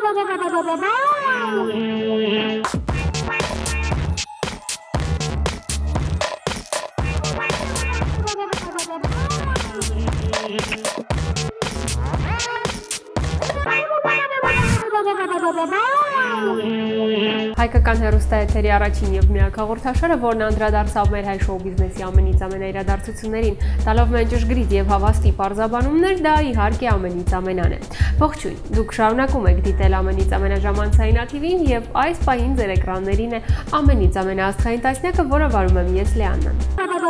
Հայկական հեռուստաեթերի առաջին և միակ հաղորդաշարը, որն անդրադարձավ մեր հայ շոու բիզնեսի ամենից ամենաիրադարձություններին, տալով մեզ ճշգրիտ և հավաստի պարզաբանումներ, դա իհարկե ամենից ամենան է։ Ողջույն, դուք շարունակում եք դիտել ամենից ամենաժամանցային ATV-ին և այս պահին ձեր էկրաններին է ամենից ամենաաստղային տասնյակը, որը վարում եմ ես Լեաննան։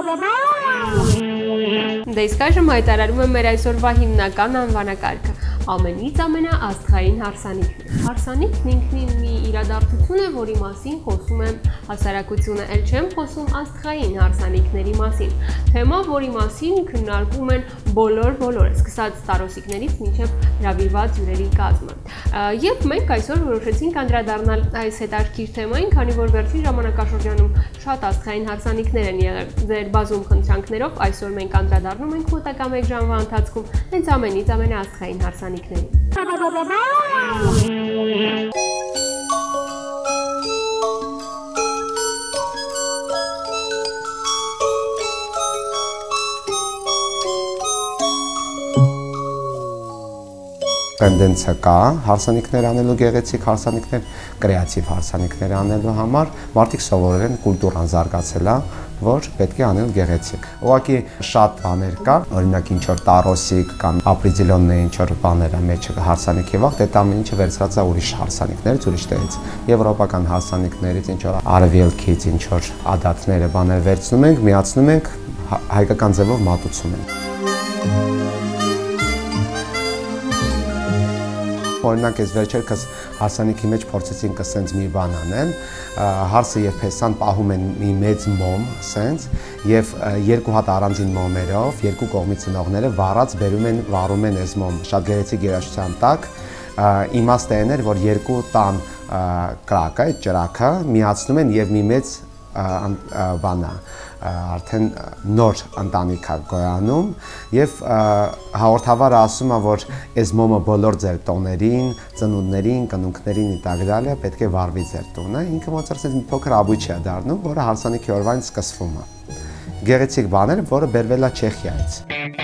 Դե իսկ այժմ հայտարարում եմ մեր այսօրվա հիմնական անվանակարգը։ Ամենից ամենաաստղային հարսանիքն։ Հարսանիքն ինքնին մի իրադարձություն է, որի մասին խոսում եմ հասարակությունը, էլ չեմ խոսում աստղային հարսանիքների մասին։ Թեմա, որի մասին քննարկում են բոլոր, սկսած տարոսիկներից մինչև հրավիրված հյուրերի կազմը։ Եվ մենք այսօր որոշեցինք անդրադառնալ այս հետաքրքիր թեմային, քանի որ վերջին ժամանակաշրջանում շատ աստղային հարսանիքներ են եղել։ Ձեր բազում խնդրանքներով այսօր մենք անդրադառնում ենք մոտակա 1 ժամվա ընթացքում հենց ամենից ամենաաստղային հարսանիքներին։ Տենդենսը կա հարսանիքներ անելու, գեղեցիկ հարսանիքներ, կրեատիվ հարսանիքներ անելու համար, մարդիկ սովորել են, կուլտուրան զարգացել է, որ պետք է անել գեղեցիկ։ Ուղղակի շատ բաներ կա, օրինակ ինչ որ տարոսիկ կամ ապրիզիլոններ ինչ որ բաներ է մեջը հարսանիքի վաղ, դա ամեն ինչը վերցրած է ուրիշ հարսանիքներից, ուրիշ տեղից։ Եվրոպական հարսանիքներից ինչ որ արևելքից ինչ որ ադատները բաներ վերցնում ենք, միացնում ենք, հայկական ձևով մատուցում ենք։ Օրինակ այս վերջերս հարսանիքի մեջ փորձեցինք ասենց մի բան անեն, հարսը եւ փեսան պահում են մի մեծ մոմ, ասենց, եւ երկու հատ առանձին մոմերով, երկու կողմից ծնողները վառած վառում են այս մոմ, շատ գեղեցիկ երաժշտության տակ, իմաստը այն էր, որ երկու տան կրակը, այդ ճրակը միացնում են եւ մի մեծ բանա արդեն նոր ընտանիք է գոյանում եւ հաղորդավարը ասում է, որ այս մոմը բոլոր ձեր տոներին, ծնունդներին, կնունքներին itd. Պետք է վառվի ձեր տունը, ինքը ոնց ասած մի փոքր աբույջ է դառնում, որը հարսանիքի օրվանից սկսվում է։ Գեղեցիկ բաներ, որը բերվել է Չեխիայից։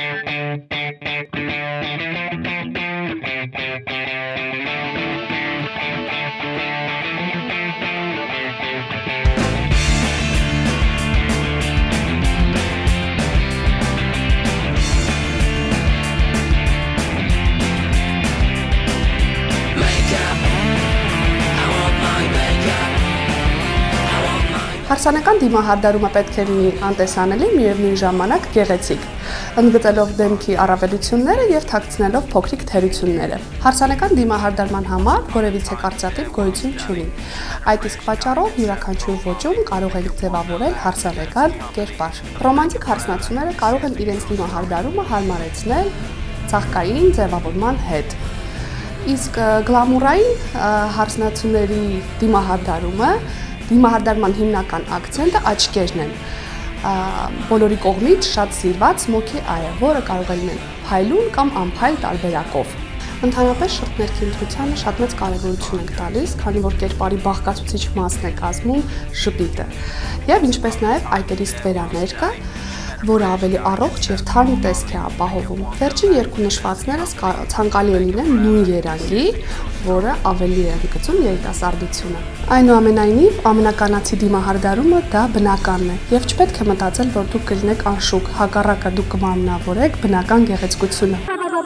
Հարսանեկան դիմահարդարումը պետք է լինի անտեսանելի, միևնույն ժամանակ գեղեցիկ, ընդգծելով դեմքի առավելությունները եւ թաքցնելով փոքրիկ թերությունները։ Հարսանեկան դիմահարդարման համար որևիցե կարծրատիպ գոյություն չունի։ Այդ իսկ պատճառով յուրաքանչյուր ոճում կարող ենք ձևավորել հարսանեկան կերպար։ Ռոմանտիկ հարսնացուները կարող են իրենց դիմահարդարումը հարմարեցնել ծաղկային ձևավորման հետ։ Իսկ գլամուրային հարսնացուների դիմահարդարման հիմնական ակցենտը աչքերն են։ Բոլորի կողմից շատ սիրված սմոքի այը, որը կարող է լինել փայլուն կամ անփայլ տարբերակով։ Ընդհանրապես շրթներքի ընտրությանը շատ մեծ կարևորություն ենք տալիս, քանի որ կերպարի բաղկացուցիչ մասն է կազմում շպիտը։ Եվ ինչպես նաև այտերի ստվերաներկը, որը ավելի առողջ եւ թարմ տեսք է ապահովում։ Վերջին երկու նշվածները ցանկալի է լինեն նույն երանգի, որը ավելի է ընդգծում երիտասարդությունը։ Այնուամենայնիվ, ամենականացի դիմահարդարումը դա բնականն է եւ չպետք է մտածել, որ դուք կլինեք անշուք, հակառակը դուք կմարմնավորեք բնական գեղեցկությունը։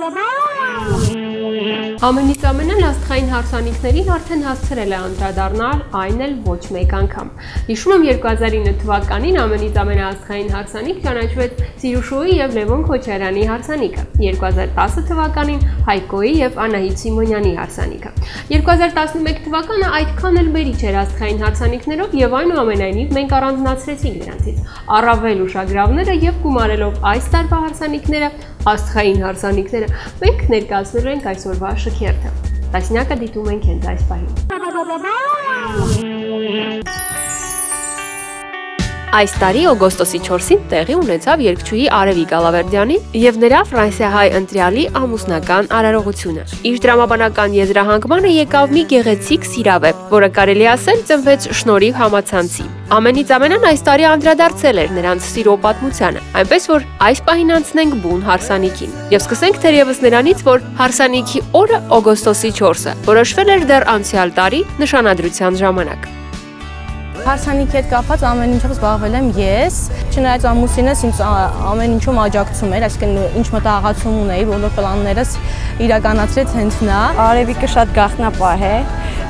Ամենից ամենան աստղային հարսանիքներին արդեն հասցրել է անդրադառնալ, այն էլ ոչ մեկ անգամ։ Հիշում եմ 2009 թվականին ամենից ամենաաստղային հարսանիք ճանաչվեց Սիրուշոյի եւ Լևոն Քոչարյանի հարսանիքը, 2010 թվականին Հայկոյի եւ Անահիտ Սիմոնյանի հարսանիքը։ 2011 թվականը այդքան էլ բերի չէր աստղային հարսանիքներով եւ այնուամենայնիվ մենք առանձնացրեցինք նրանցից առավել ուշագրավները եւ գումարելով այս տարվա հարսանիքները աստղային հարսանիքները մենք ներկայացնելու ենք այսօրվա շքերթը։ Տասնյակը դիտում ենք հենց այս պահին։ Այս տարի օգոստոսի 4-ին տեղի ունեցավ երգչուհի Արևիկ Ալավերդյանի եւ նրա ֆրանսիահայ ընտրյալի ամուսնական արարողությունը։ Իր դրամաբանական եզրահանգմանը եկավ մի գեղեցիկ սիրավեպ, որը կարելի ասել ծնվեց շնորհիվ համացանցի։ Ամենից ամենան այս տարի անդրադարձել էր նրանց սիրո պատմությանը, այնպես որ այս պահին անցնենք բուն հարսանիքին։ Եվ սկսենք թերևս նրանից, որ հարսանիքի օրը օգոստոսի 4-ը որոշվել էր դեռ անցյալ տարի նշանադրության ժամանակ։ Հարսանիքի հետ կապված ամեն ինչով զբաղվել եմ ես, չնայած ամուսինս ինձ ամեն ինչում աջակցում էր, այսինքն ինչ մտահղացում ունեի, բոլոր պլաններս իրականացրեց հենց նա։ Արևիկը շատ գաղտնապահ է,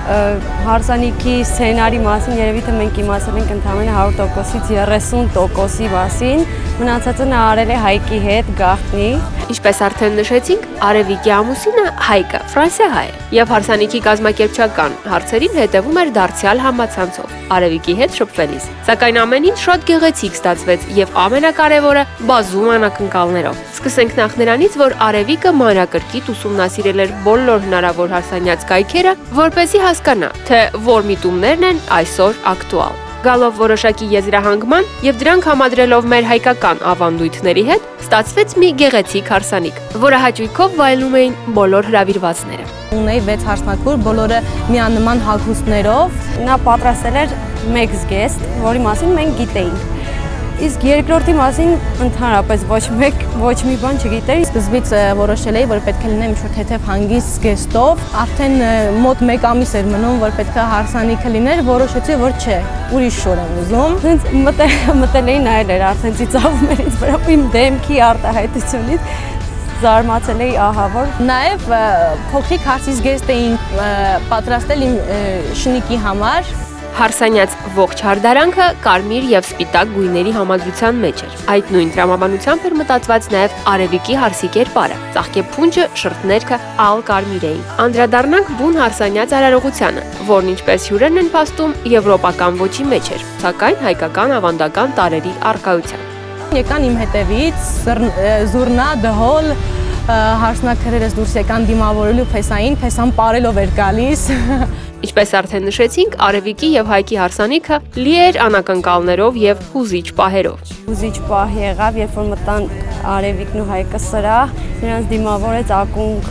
հարսանիքի սցենարի մասին երևի թե մենք իմացել ենք ընդամենը 100%-ից 30%-ի մասին, մնացածը նա արել է Հայկի հետ գաղտնի։ Ինչպես արդեն նշեցինք, Արևիկի ամուսինը Հայկը ֆրանսիահայ է եւ հարսանիքի կազմակերպչական հարցերին հետևում էր դարձյալ համացանցով Արևիկի հետ շփվելիս։ Սակայն ամեն ինչ շատ գեղեցիկ ստացվեց եւ ամենակարևորը բազում անակնկալներով։ Սկսենք նախ նրանից, որ Արևիկը մանրակրկիտ ուսումնասիրել էր բոլոր հնարավոր հարսանյաց կայքերը, որպեսզի հասկանա, թե որ միտումներն են այսօր ակտուալ։ Գալով որոշակի եզրահանգման եւ դրանք համադրելով մեր հայկական ավանդույթների հետ, ստացվեց մի գեղեցիկ հարսանիք, որը հաճույքով վայելում էին բոլոր հրավիրվածները։ Ունեի 6 հարսանքուր, բոլորը միանման հագուստներով։ Նա պատրաստել էր մեկ զգեստ, որի մասին մենք գիտեինք։ Իսկ երկրորդի մասին ընդհանրապես ոչ մի բան չգիտեի։ Սկզբից որոշել էի, որ պետք է լինեմ ինչ-որ թեթև հանգիստ զգեստով։ Արդեն մոտ 1 ամիս էր մնում, որ պետք է հարսանիքը լիներ, որոշեցի, որ չէ, ուրիշ շոր եմ ուզում։ Հենց մտել էի նայել էր, արդեն ծիծաղում էր ինձ վրա իմ դեմքի արտահայտությունից։ Զարմացել էի, ահա որ։ Նաև փոքրիկ հարսի զգեստ էին պատրաստել իմ շնիկի համար։ Հարսանյաց ողջ հարդարանքը կարմիր եւ սպիտակ գույների համադրության մեջ էր։ Այդ նույն տրամաբանությամբ էր մտածված նաեւ Արևիկի հարսի կերպարը։ Ծաղկեփունջը, շրթներքը ալ կարմիր էին։ Անդրադառնանք բուն հարսանյաց արարողությանը, որն ինչպես հյուրերն են փաստում, եվրոպական ոճի մեջ էր, սակայն հայկական ավանդական տարրերի առկայությամբ։ Եկան իմ հետևից զուռնա, դհոլ, հարսնակրերս դուրս եկան դիմավորելու փեսային, փեսան պարելով էր գալիս։ Ինչպես արդեն նշեցինք, Արևիկի եւ Հայկի հարսանիքը լի էր անակնկալներով եւ հուզիչ պահերով։ Հուզիչ պահ եղավ, երբ որ մտան Արևիկն ու Հայկը սրահ, նրանց դիմավորեց ակունք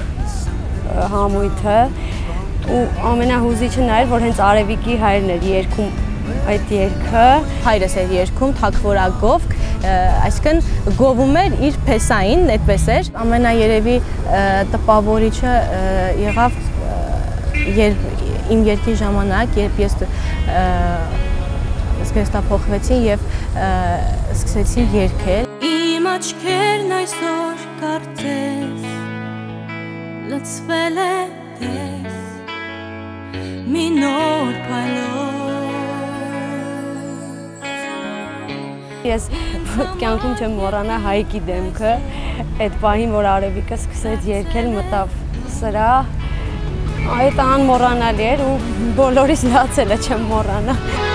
համույթը ու ամենահուզիչը նա էր, որ հենց Արևիկի հայրն էր երգում այդ երգը։ Հայրս էր երգում թակվորագով, այսինքն գովում էր իր փեսային, այդպես էր։ Ամենաերևի տպավորիչը եղավ իմ երգի ժամանակ, երբ ես զգեստափոխվեցի եւ սկսեցի երգել։ Իմ աչքերն այսօր կարծես լցվել է դες մի նոր փայլով։ Ես կյանքում չեմ մոռանա Հայկի դեմքը, այդ պահին, որ Արևիկը սկսեց երգել, մտավ սրահ, այդ անմոռանալի էր ու բոլորիս լացելը չեմ մոռանա։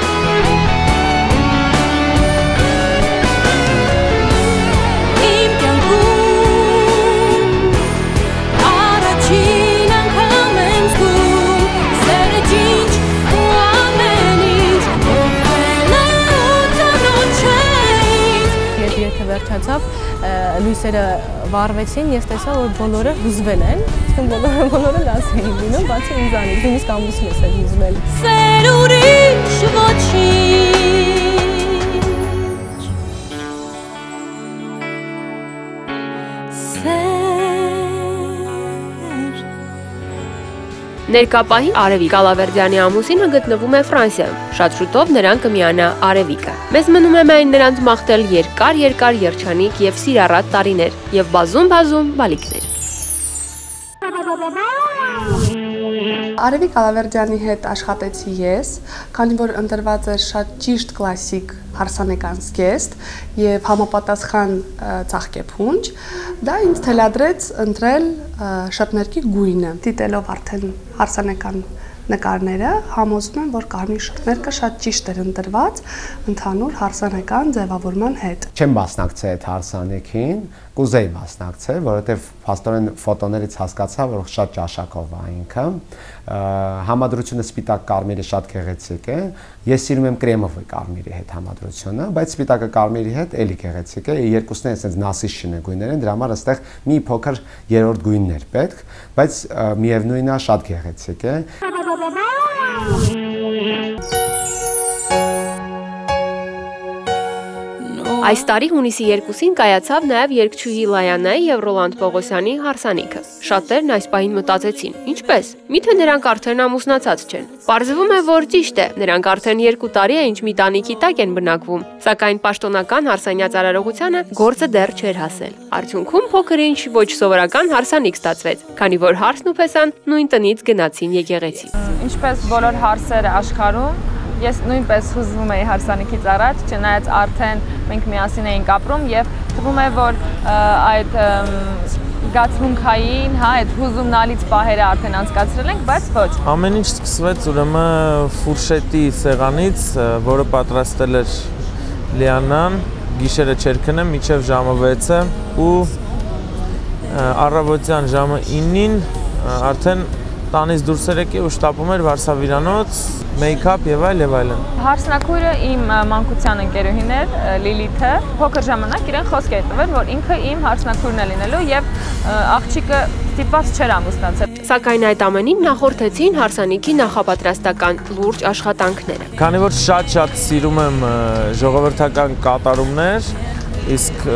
Իմ կյանքում առաջին անգամ եմ զգում սերը ջինջ ու ամեն ինչ ողել է ու ծանոթ Երբ երգը վերջացավ, լույսերը վառվեցին, ես տեսա, որ բոլորը հուզվել են, այսինքն բոլորը լաց էին լինում, բացի ինձանից, նույնիսկ ամուսինս էր հուզվել։ Սեր ուրիշ ոչինչ Ներկապահին Արևիկ Ալավերդյանի ամուսինը գտնվում է Ֆրանսիայում։ Շատ շուտով նրան կմիանա Արևիկը։ Մեզ մնում է միայն նրանց մաղթել երկար երջանիկ եւ սիրառատ տարիներ եւ բազում բալիկներ։ Արևիկ Ալավերդյանի հետ աշխատեցի ես, քանի որ ընտրված էր շատ ճիշտ կլասիկ հարսանեկան զգեստ եւ համապատասխան ծաղկեփունջ, դա ինձ թելադրեց ընտրել շրթներքի գույնը, դիտելով արդեն հարսանեկան նկարները համոզում են, որ կարմիր շղթներկը շատ ճիշտ էր ընտրված ընդհանուր հարսանեկան ձևավորման հետ։ Չեմ մասնակցել այդ հարսանեկին, կուզեի մասնակցել, որովհետև փաստորեն ֆոտոներից հասկացա, որ շատ ճաշակով է ինքը։ Համադրությունը սպիտակ կարմիրը շատ գեղեցիկ է։ Ես սիրում եմ կրեմովի կարմիրի հետ համադրությունը, բայց սպիտակը կարմիրի հետ էլի գեղեցիկ է։ Երկուսն են այսպես նասիշին գույներ են, դրա համար այստեղ մի փոքր երրորդ գույններ պետք, բայց միևնույնն է շատ գեղեցիկ է։ Այս տարի հունիսի 2-ին կայացավ նաև երգչուհի Լայանայի եւ Ռոլանդ Պողոսյանի հարսանիքը։ Շատերն այս պահին մտածեցին. ինչպես։ Միթե նրանք արդեն ամուսնացած չեն։ Պարզվում է, որ ճիշտ է, նրանք արդեն 2 տարի է ինչ մի տանիքի տակ են բնակվում, սակայն պաշտոնական հարսանյաց արարողությանը գործը դեռ չէր հասել։ Արդյունքում փոքր-ինչ ոչ սովորական հարսանիք ստացվեց, քանի որ հարսն ու Փեսան նույն տնից գնացին եկեղեցի։ Ինչպես բոլոր հարսերը աշխարհում, ես նույնպես հուզվում էի հարսանիքից առաջ, չնայած արդեն մենք միասին էինք ապրում եւ թվում է, որ այդ զգացմունքային, այդ հուզումնալից պահերը արդեն անցկացրել ենք, բայց ոչ։ Ամեն ինչ սկսվեց ուրեմն ֆուրշետի սեղանից, որը պատրաստել էր Լիանան, գիշերը չէր քնեմ մինչև ժամը 6-ը ու առավոտյան ժամը 9-ին արդեն տանից դուրս եկի ու շտապում էր Վարշավիրանոց, մեյքափ եւ այլն։ Հարսնակույրը իմ մանկության ընկերուհին էր, Լիլիթը, փոքր ժամանակ իրեն խոսք էր տվել, որ ինքը իմ հարսնակույրն է լինելու եւ աղջիկը ստիպված չէր ամուսնացել։ Սակայն այդ ամենին նախորդեցին հարսանիքի նախապատրաստական լուրջ աշխատանքները։ Քանի որ շատ սիրում եմ ժողովրդական կատարումներ, իսկ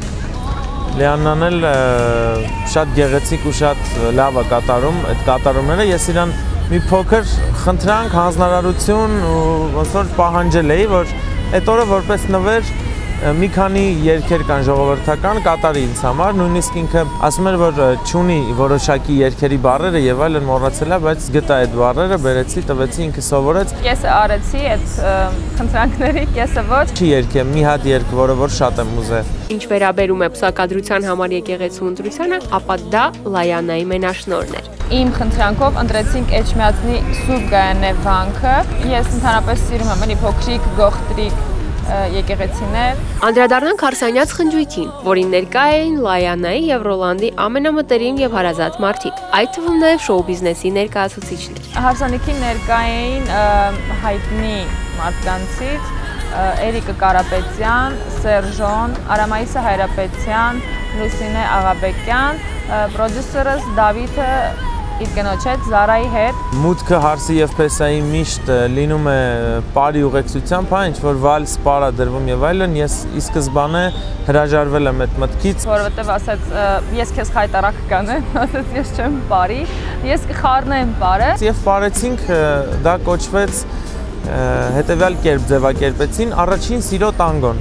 Լիաննան էլ շատ գեղեցիկ ու շատ լավ է կատարում այդ կատարումները, ես իրան մի փոքր խնդրանք, հանձնարարություն ու ոնց որ պահանջել էի, որ այդ օրը որպես նվեր մի քանի երգեր կան ժողովրդական կատարի ինձ համար, նույնիսկ ինքը ասում էր, որ չունի որոշակի երգերի բառերը եւ այլն մոռացել է, բայց գտա այդ բառերը, բերեցի, տվեցի, ինքը սովորեց։ Կեսը արեցի այդ խնդրանքների, կեսը ոչ։ Չի երգեմ, մի հատ երգ, որը որ շատ եմ ուզել։ Ինչ վերաբերում է պսակադրության համար եկեղեցու ընտրությանը, ապա դա Լայանայի մենաշնորհն էր։ Իմ խնդրանքով ընտրեցինք Էջմիածնի Սուրբ Գայանե վանքը։ Ես ընդհանրապես սիրում եմ էլի փոքրիկ գողտրիկ եկեղեցիներ։ Անդրադառնանք հարսանյաց խնջույքին, որին ներկա էին Լայանայի եւ Ռոլանդի ամենամտերիմ եւ հարազատ մարդիկ, այդ թվում նաեւ շոու բիզնեսի ներկայացուցիչներ։ Հարսանիքին ներկա էին հայտնի մարդկանցից Էրիկը Կարապետյան, Սերժոն, Արամայիսը Հայրապետյան, Լուսինե Աղաբեկյան, պրոդյուսերս Դավիթը իր կնոջ հետ, Զարայի հետ։ Մուտքը հարսի եւ Փեսայի միշտ լինում է բարի ուղեկցությամբ, ինչ որ վալս պարա դրվում եւ այլն, ես ի սկզբանե հրաժարվել եմ այդ մտքից, որովհետեւ ասաց ես քեզ խայտարակ կանեմ, ասաց ես չեմ բարի, ես կխառնեմ բարը։ Եվ բարեցինք, դա կոչվեց հետեւյալ կերպ ձևակերպեցին առաջին սիրո տանգոն։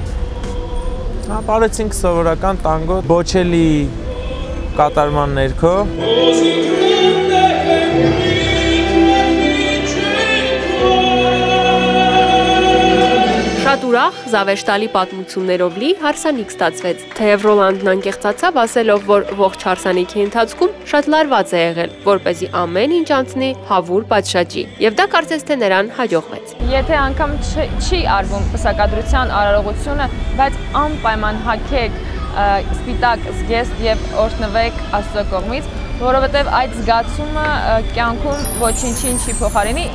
Հա, բարեցինք սովորական տանգո, Բոչելի կատարման ներքո։ Շատ ուրախ, զավեշտալի պատմություններով լի հարսանիք ստացվեց, թեև Ռոլանդն անկեղծացավ ասելով, որ ողջ հարսանիքի ընթացքում շատ լարված է եղել, որպեսզի ամեն ինչ անցնի հավուր պատշաճի, եւ դա կարծես թե նրան հաջողվեց։ Եթե անգամ չի արվում պսակադրության արարողությունը, բայց անպայման հագեք սպիտակ զգեստ եւ օրհնվեք Աստծո կողմից, որովհետեւ այդ զգացումը կյանքում ոչինչին չի փոխարինի։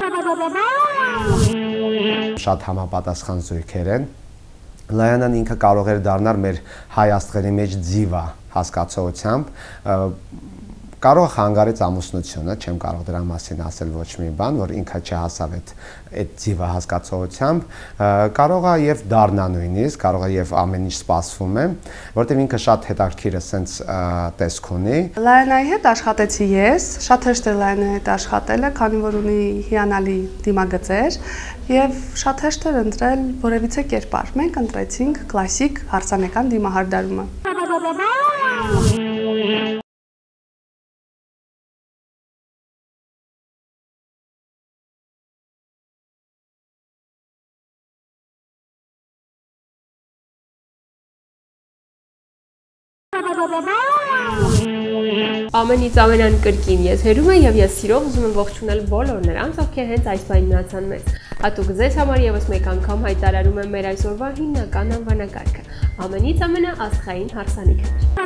Շատ համապատասխան զույգեր են։ Լայանան ինքը կարող էր դառնալ մեր հայ աստղերի մեջ ձիվա հասկացողությամբ, կարող խանգարեց ամուսնությունը, չեմ կարող դրա մասին ասել ոչ մի բան, որ ինքը չհասավ այդ ձիվա հասկացողությամբ, կարող է եւ դառնա նույնիսկ, կարող է եւ ամեն ինչ սպասվում է, որտեղ ինքը շատ հետաքրքիր է սենց տեսք ունի։ Լայանայի հետ աշխատեցի ես, շատ հեշտ է Լայանայի հետ աշխատելը, քանի որ ունի հիանալի դիմագծեր եւ շատ հեշտ էր ընտրել որևիցե կերպար։ Մենք ընտրեցինք կլասիկ հարսանեկան դիմահարդարումը։ Ամենից ամենանկրկին եթերում է եւ ես սիրով ուզում եմ ողջունել բոլոր նրանց, ովքեր հենց այս պահին մնացան մեզ։ Հատուկ ձեզ համար եւս մեկ անգամ հայտարարում եմ մեր այսօրվա հիմնական անվանակարգը։ Ամենից ամենաաստղային հարսանիքը։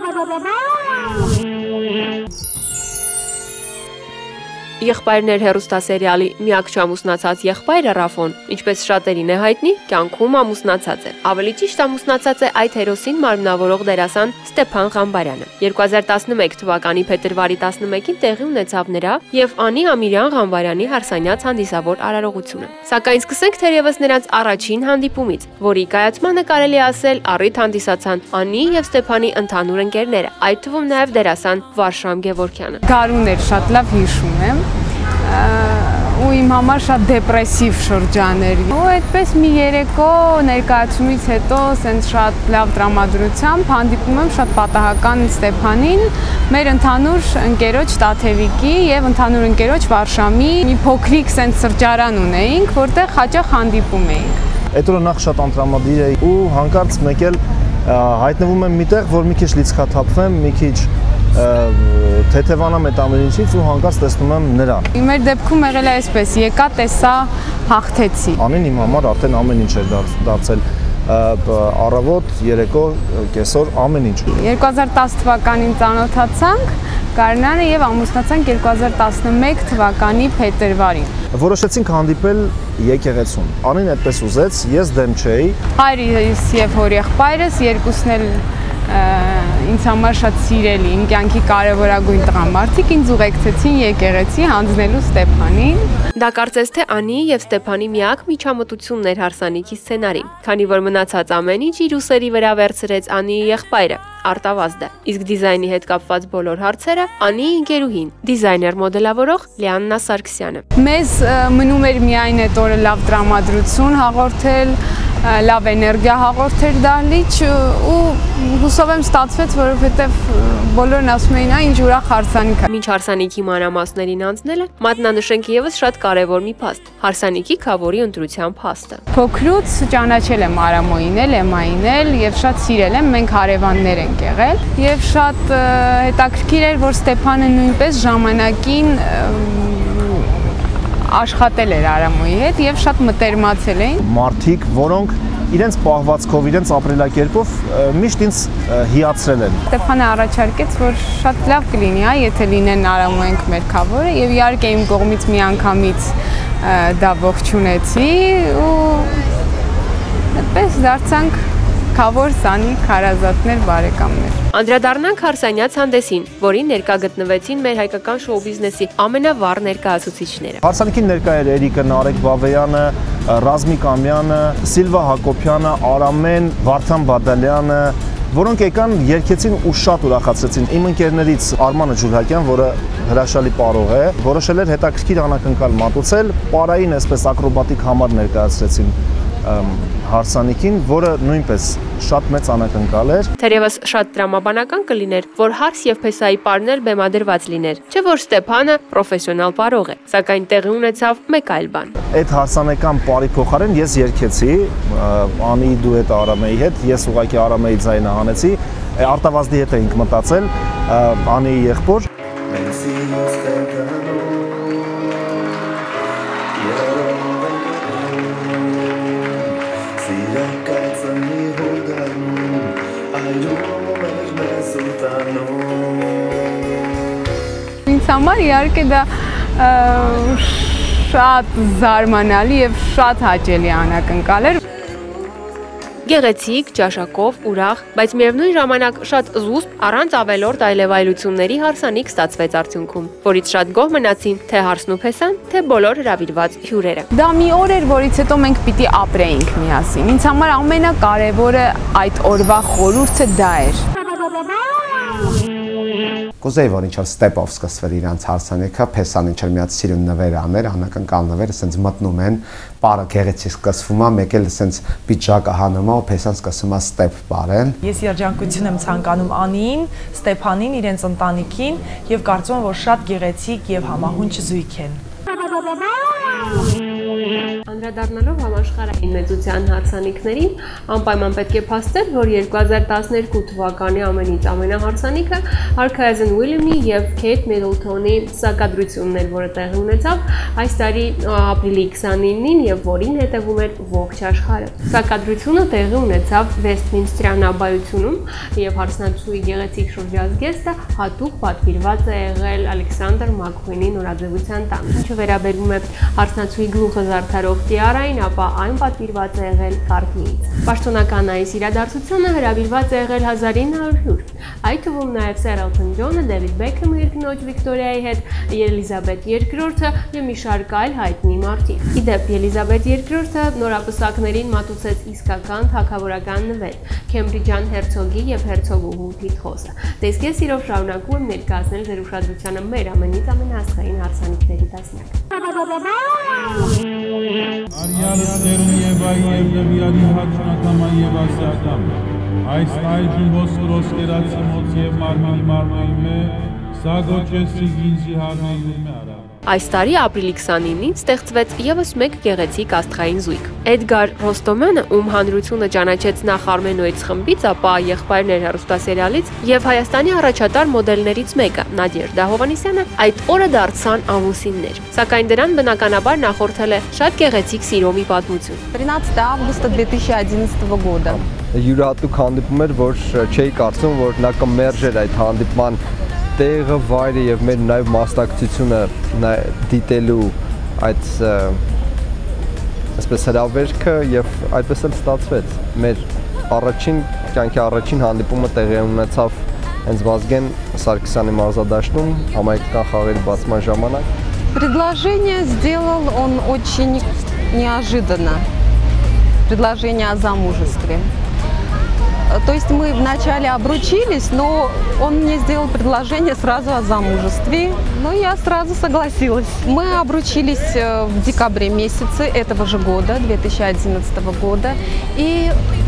Եղբայրներ հեռուստասերիալի միակ չամուսնացած եղբայրը Ռաֆոն, ինչպես շատերին է հայտնի, կյանքում ամուսնացած է։ Ավելի ճիշտ ամուսնացած է այդ հերոսին մարմնավորող դերասան Ստեփան Ղամբարյանը։ 2011 թվականի փետրվարի 11-ին տեղի ունեցավ նրա եւ Անի Ամիրյան Ղամբարյանի հարսանյաց հանդիսավոր արարողությունը։ Սակայն սկսենք թերևս նրանց առաջին հանդիպումից, որի կայացմանը կարելի է ասել առիթ հանդիսացան Անի եւ Ստեփանի ընդհանուր ընկերները, այդ թվում նաեւ դերասան Վարշամ Գևորգյանը։ Գարուն էր, շատ լավ հիշում եմ։ Ու իմ համար շատ դեպրեսիվ շրջան էր։ Ու այդպես մի երեկո ներկայացումից հետո սենց շատ լավ տրամադրությամբ հանդիպում եմ շատ պատահական Ստեփանին, մեր ընդհանուր ընկերոջ Տաթևիկի եւ ընդհանուր ընկերոջ Վարշամի մի փոքրիկ սենց սրճարան ունեինք, որտեղ հաճախ հանդիպում էինք։ Այդ օրը նախ շատ անդրամադիր էի ու հանկարծ մեկ էլ հայտնվում եմ միտեղ, որ մի քիչ լիցքաթափվեմ, մի քիչ թեթևանամ այդ ամեն ինչից ու հանկարծ տեսնում եմ նրան։ Մեր դեպքում եղել է այսպես, եկա, տեսա, հաղթեցի։ Անին իմ համար արդեն ամեն ինչ էր դարձել առավոտ, երեկո, կեսօր, ամեն ինչ։ 2010 թվականին ծանոթացանք Կարինանը եւ ամուսնացանք 2011 թվականի փետրվարին։ Որոշեցինք հանդիպել եկեղեցում։ Անին այդպես ուզեց, ես դեմ չէի։ Հայրս եւ հորեղբայրս երկուսն էլ ինձ համար շատ սիրելի, իմ կյանքի կարևորագույն տղամարդիկ ինձ ուղեկցեցին եկեղեցի հանձնելու Ստեփանին։ Դա կարծես թե Անի եւ Ստեփանի միակ միջամտությունն էր հարսանիքի սցենարին, քանի որ մնացած ամեն ինչ իր ուսերի վրա վերցրեց Անիի եղբայրը Արտավազդը, իսկ դիզայնի հետ կապված բոլոր հարցերը Անիի ընկերուհին, դիզայներ մոդելավորող Լիաննա Սարգսյանը։ Մեզ մնում էր միայն այդ օրը լավ տրամադրություն հաղորդել, լավ էներգիա հաղորդել դահլիճ ու հուսով եմ ստացվեց, որովհետև բոլորն ասում էին, ինչ ուրախ հարսանիք է։ Մինչ հարսանիքի մանրամասներին անցնելը մատնանշենք եւս շատ կարևոր մի փաստ՝ հարսանիքի քավորի ընտրության փաստը։ Փոքրուց ճանաչել եմ Արամոյին էլ, Էմային էլ եւ շատ սիրել եմ, մենք հարևաններ ենք եղել եւ շատ հետաքրքիր էր, որ Ստեփանը նույնպես ժամանակին աշխատել էր Արամոյի հետ եւ շատ մտերմացել էին։ Մարդիկ, որոնք իրենց պահվածքով, իրենց ապրելակերպով միշտ ինձ հիացրել են։ Ստեփանը առաջարկեց, որ շատ լավ կլինի, եթե լինեն Արամոյենք մեր քավորը եւ իհարկե իմ կողմից միանգամից դա ողջունեցի ու այդպես դարձանք քավոր սանիկ հարազատներ, բարեկամներ։ Անդրադառնանք հարսանյաց հանդեսին, որին ներկա գտնվեցին մեր հայկական շոու բիզնեսի ամենավառ ներկայացուցիչները։ Հարսանիքին ներկա էր Էրիկը, Նարեկ Բավեյանը, Ռազմիկ Ամյանը, Սիլվա Հակոբյանը, Արամեն, Վարդան Բադալյանը, որոնք եկան, երգեցին ու շատ ուրախացրեցին։ Իմ ընկերներից Արմանը Ջուրհակյան, որը հրաշալի պարող է, որոշել էր հետաքրքիր անակնկալ մատուցել, պարային այսպես ակրոբատիկ համար ներկայացրեցին հարսանիքին, որը նույնպես շատ մեծ անակնկալ էր։ Թերևս շատ տրամաբանական կլիներ, որ հարս եւ փեսայի պարն էլ բեմադրված լիներ, չէ՞ որ Ստեփանը պրոֆեսիոնալ պարող է, սակայն տեղի ունեցավ մեկ այլ բան։ Այդ հարսանեկան պարի փոխարեն ես երգեցի Անիի դուետ Արամեի հետ, ես ուղղակի Արամեի ձայնը հանեցի, Արտավազդի հետ էինք մտածել, Անիի եղբոր։ Ինձ համար իհարկե դա շատ զարմանալի եւ շատ հաճելի անակնկալ էր։ Գեղեցիկ, ճաշակով, ուրախ, բայց միևնույն ժամանակ շատ զուսպ, առանց ավելորդ այլևայլությունների հարսանիք ստացվեց արդյունքում, որից շատ գոհ մնացին թե հարսն ու փեսան, թե բոլոր հրավիրված հյուրերը։ Դա մի օր էր, որից հետո մենք պիտի ապրեինք միասին։ Ինձ համար ամենակարևորը այդ օրվա խորհուրդը դա էր։ Կուզեի, որ ինչ-որ ստեպով սկսվեր իրանց հարսանիքը, փեսան ինչ-որ մի հատ սիրուն նվեր աներ, անակնկալ նվեր, ասենց մտնում են, պարը գեղեցիկ սկսվում է, մեկ էլ ասենց պիջակը հանում է, ու փեսան սկսում է ստեպ պարեն։ Ես երջանկություն եմ ցանկանում Անիին, Ստեփանին, իրենց ընտանիքին եւ կարծում եմ, որ շատ գեղեցիկ եւ համահունչ զույգ են։ Անդրադառնալով համաշխարհային մեծության հարսանիքներին, անպայման պետք է փաստել, որ 2012 թվականի ամենից ամենահարսանիքը Արքայազն Ուիլյամի եւ Քեյթ Միդլթոնի սակադրությունն էր, որը տեղի ունեցավ այս տարի ապրիլի 29-ին եւ որին հետևում էր ողջ աշխարհը։ Սակադրությունը տեղի ունեցավ Վեսթմինսթրյան abbayությունում եւ հարսնացուի գեղեցիկ շրջազգեստը հատուկ պատվիրված է եղել Ալեքսանդր Մաքքուինի նորաձևության տան։ Ինչը վերաբերում է հարսնացուի գլուխը զարդարող տիարային, ապա այն պատվիրված է եղել Կարտիից։ Պաշտոնական այս իրադարձությունը հրավիրված է եղել 1900, այդ թվում նաև Սեր Էլթոն Ջոնը, Դեվիդ Բեքհեմը իր կնոջ Վիկտորիայի հետ, Ելիզաբեթ II-ը եւ մի շարք այլ հայտնի մարդիկ։ Իդեպ Ելիզաբեթ II-ը նորապսակներին մատուցեց իսկական թագավորական նվեր՝ Քեմբրիջյան հերցոգի եւ հերցոգուհու տիտղոսը։ Դե իսկ ես իրով շարունակում եմ ներկայացնել ձեր ուշադրությանը մեր ամենից ամենահասկային հարսանիքների տասնյակը։ Արիալը սերուն եւ այ եւ յալի հաճնակաման եւ ասիական այս այժմ ոսկրոս կերացի մոց եւ մարմնի մե սագոչեսի գինզի հարնեյում է արա։ Այս տարի ապրիլի 29-ին ստեղծվեց եւս մեկ գեղեցիկ աստղային զույգ։ Էդգար Ռոստոմյանը, ում հանրությունը ճանաչեց նախ Արմենոյից խմբից, ապա եղբայրներ հեռուստասերիալից եւ Հայաստանի առաջատար մոդելներից մեկը՝ Նադեժդա Հովհաննիսյանը, այդ օրը դարձան ամուսիններ։ Սակայն դրան բնականաբար նախորդել է շատ գեղեցիկ սիրո մի պատմություն։ 13 августа 2011 года։ Յուրահատուկ հանդիպում էր, որ չէի կարծում, որ նա կմերժեր այդ հանդիպման տեղը, վայրը եւ մեր նաեւ մասնակցությունը դիտելու այդ այսպես հրավերքը եւ այդպես էլ ստացվեց։ Մեր կյանքի առաջին հանդիպումը տեղի ունեցավ հենց Վազգեն Սարգսյանի մարզադաշտում համայնքական խաղերի բացման ժամանակ։ Предложение сделал он очень неожиданно. Предложение о замужестве. То есть мы вначале обручились, но он мне сделал предложение сразу о замужестве, но я сразу согласилась. Мы обручились в декабре месяце этого же года, 2011 года, и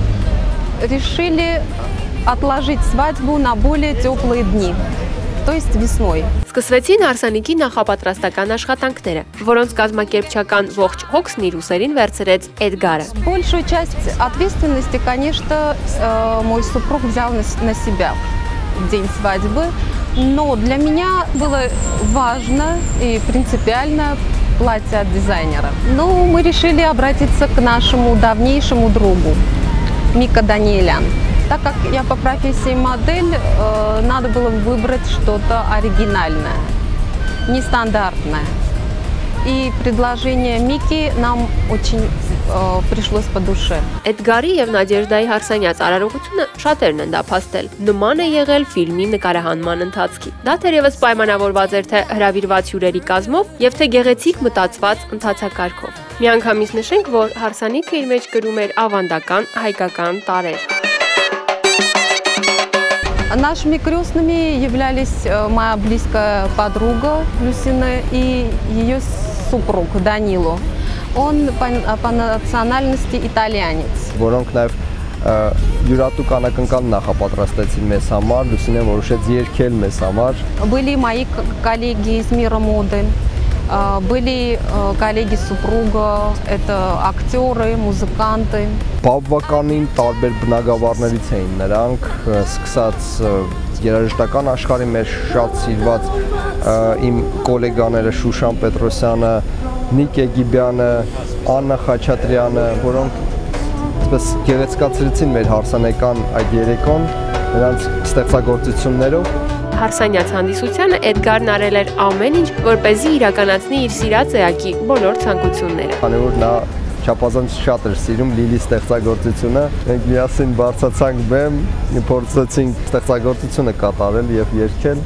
решили отложить свадьбу на более теплые дни, то есть весной. Սկսվեցին հարսանիքի նախապատրաստական աշխատանքները, որոնց կազմակերպչական ողջ հոգսն իր ուսերին վերցրեց Էդգարը։ Большую часть ответственности, конечно, мой супруг взял на себя в день свадьбы, но для меня было важно и принципиально платье от дизайнера. Ну, мы решили обратиться к нашему давнейшему другу Мика Даниэлян. Так как я по профессии модель, надо было выбрать что-то оригинальное, нестандартное. И предложение Мики нам очень пришлось по душе. Էդգարի եւ Նադեժդայի հարսանյաց արարողությունը շատերն են դա փաստել։ Նման է եղել ֆիլմի նկարահանման ընթացքի։ Դա թերևս պայմանավորված էր թե հրավիրված հյուրերի կազմով եւ թե գեղեցիկ մտածված ընթացակարգով։ Միանգամից նշենք, որ հարսանիքը իր մեջ կրում էր ավանդական հայկական տարրեր։ Нашими крестными являлись моя близкая подруга Люсина и ее супруг Данило. Он по национальности итальянец. Որոնք նաև յուրատուկ անակնկալ նախապատրաստեցին մեզ համար, Լուսինեն որոշեց երգել մեզ համար։ Были мои коллеги из мира моды, были коллеги супруга, это актеры, музыканты. Բավականին տարբեր բնագավառներից էին նրանք, սկսած երաժշտական աշխարհի մեջ շատ սիրված իմ գոլեգաները Շուշան Պետրոսյանը, Նիկ Եգիբյանը, Աննա Խաչատրյանը, որոնք այսպես գեղեցկացրեցին մեր հարսանեկան այդ երեկոն նրանց ստեղծագործություններով։ Հարսանյաց հանդիսությանը Էդգարն արել էր ամեն ինչ, որպեսզի իրականացնի իր սիրած էակի բոլոր ցանկությունները։ Քանի որ նա չափազանց շատ էր սիրում Լիլի ստեղծագործությունը, մենք միասին բարձացանք բեմ, փորձեցինք ստեղծագործությունը կատարել եւ երգել։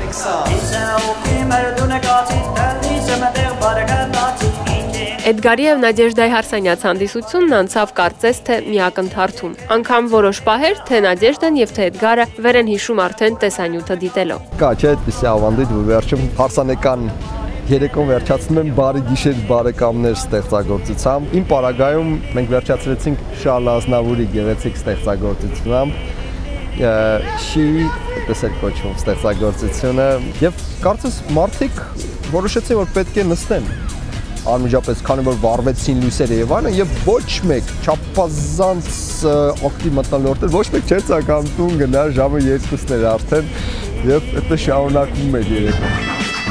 Էդգարի եւ Նադեժդայի հարսանյաց հանդիսությունն անցավ կարծես թե միակնթարթում։ Անգամ որոշ պահեր թե Նադեժդան եւ թե Էդգարը վեր են հիշում արդեն տեսանյութը դիտելով։ Կա չէ այդպեսի ավանդույթ, որ վերջում հարսանեկան երեկոն վերջացնում են բարի գիշեր բարեկամներ ստեղծագործությամբ։ Իմ պարագայում մենք վերջացրեցինք Շարլ Ազնավուրի գեղեցիկ ստեղծագործությամբ շի այդպես էր կոչվում ստեղծագործությունը եւ կարծես մարդիկ որոշեցին որ պետք է նստեն անմիջապես քանի որ վառվեցին լույսերը եւ այլն եւ ոչ մեկ չափազանց ակտիվ մտնոլորտել ոչ մեկ չէր ցանկանում տուն գնալ ժամը 2-ն էր արդեն եւ այդպես շարունակվում էր երեկոն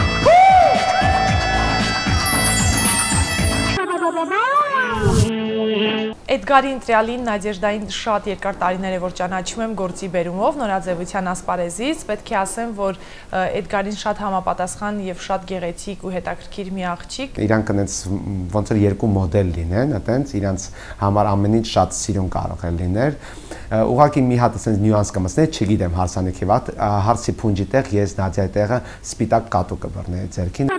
Էդգարի ընտրյալին Նադեժդային շատ երկար տարիներ է որ ճանաչում եմ գործի բերումով նորաձևության ասպարեզից պետք է ասեմ որ Էդգարին շատ համապատասխան եւ շատ գեղեցիկ ու հետաքրքիր մի աղջիկ Իրանք այնց ոնց որ երկու մոդել լինեն այտենց իրանց համար ամեն ինչ շատ սիրուն կարող է լինել ուղղակի մի հատ այսպես նյուանս կմսներ չգիտեմ հարսանիքի վատ հարսի փունջի տեղ ես Նադիայի տեղը սպիտակ կատու կբռնեի ձերքին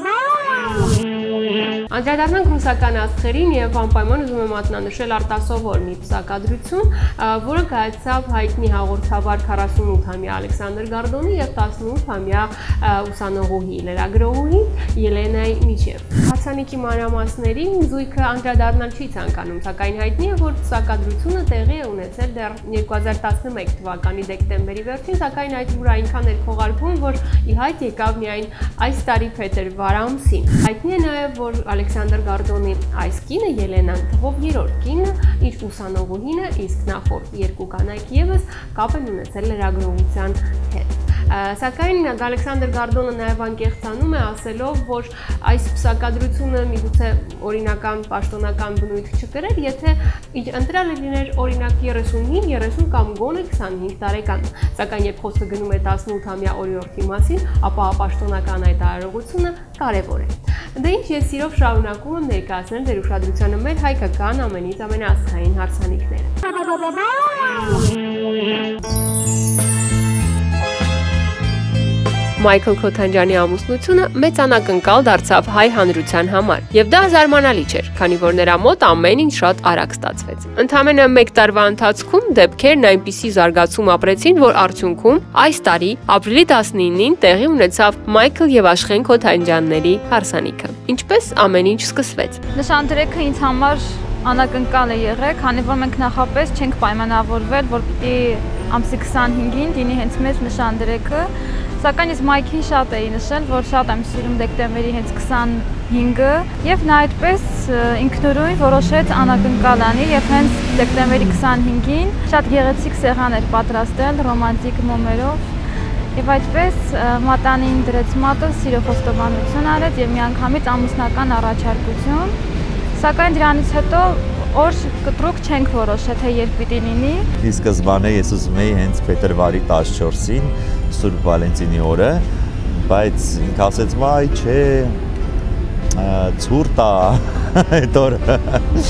Անդրադառնանք ռուսական աստղերին եւ անպայման ուզում եմ մատնանշել արտասովոր մի պսակադրություն, որը կայացավ հայտնի հաղորդավար 48-ամյա Ալեքսանդր Գարդոնի եւ 18-ամյա ուսանողուհի լրագրողուհի Ելենայի միջև։ Հարսանիքի մանրամասներին զույգը անդրադառնալ չի ցանկանում, սակայն հայտնի է, որ պսակադրությունը տեղի է ունեցել դեռ 2011 թվականի դեկտեմբերի վերջին, սակայն այդ լուրը այնքան էր քողարկվում, որ ի հայտ եկավ միայն այս տարի փետրվար ամսին։ Հայտնի է նաեւ, որ Ալեքսանդր Գարդոնի այս կինը Ելենան թվով երրորդ կինը իր ուսանողուհին է, իսկ նախորդ երկու կանայք եւս կապ են ունեցել լրագրողության հետ։ Սակայն Ալեքսանդր Գարդոնը նաեւ անկեղծանում է ասելով, որ այս պսակադրությունը միգուցե օրինական պաշտոնական բնույթ չկրեր, եթե ընտրյալը լիներ օրինակ 35, 30 կամ գոնե 25 տարեկան։ Սակայն երբ խոսքը գնում է 18-ամյա օրիորդի մասին, ապա պաշտոնական այդ արարողությունը կարևոր է։ Դե ինչ ես սիրով շարունակում եմ ներկայացնել ձեր ուշադրությանը մեր հայկական ամենից ամենաաստղային հարսանիքները։ Մայքլ Քոթանջյանի ամուսնությունը մեծ անակնկալ դարձավ հայ հանրության համար, եւ դա զարմանալի չէր, քանի որ նրա մոտ ամեն ինչ շատ արագ ստացվեց։ Ընդամենը 1 տարվա ընթացքում դեպքերն այնպիսի զարգացում ապրեցին, որ արդյունքում այս տարի ապրիլի 19-ին տեղի ունեցավ Մայքլ եւ Աշխեն Քոթանջյանների հարսանիքը։ Ինչպես ամեն ինչ սկսվեց։ Նշանդրեքը ինձ համար անակնկալ է եղել, քանի որ մենք նախապես չենք պայմանավորվել, որ պիտի ամսի 25-ին լինի հենց մեծ նշանդրեքը, սակայն ես Մայքին շատ էի նշել, որ շատ եմ սիրում դեկտեմբերի հենց 25-ը, եւ նա այդպես ինքնուրույն որոշեց անակնկալ անի եւ հենց դեկտեմբերի 25-ին շատ գեղեցիկ սեղան էր պատրաստել ռոմանտիկ մոմերով եւ այդպես մատանին դրեց մատը, սիրո խոստովանություն արեց եւ միանգամից ամուսնական առաջարկություն, սակայն դրանից հետո օր կտրուկ չենք որոշել, թե երբ պիտի լինի։ Ի սկզբանե ես ուզում էի հենց փետրվարի 14-ին Սուրբ Վալենտինի օրը, բայց ինքը ասեց՝ «Վայ, չէ, ցուրտ է այդ օրը»։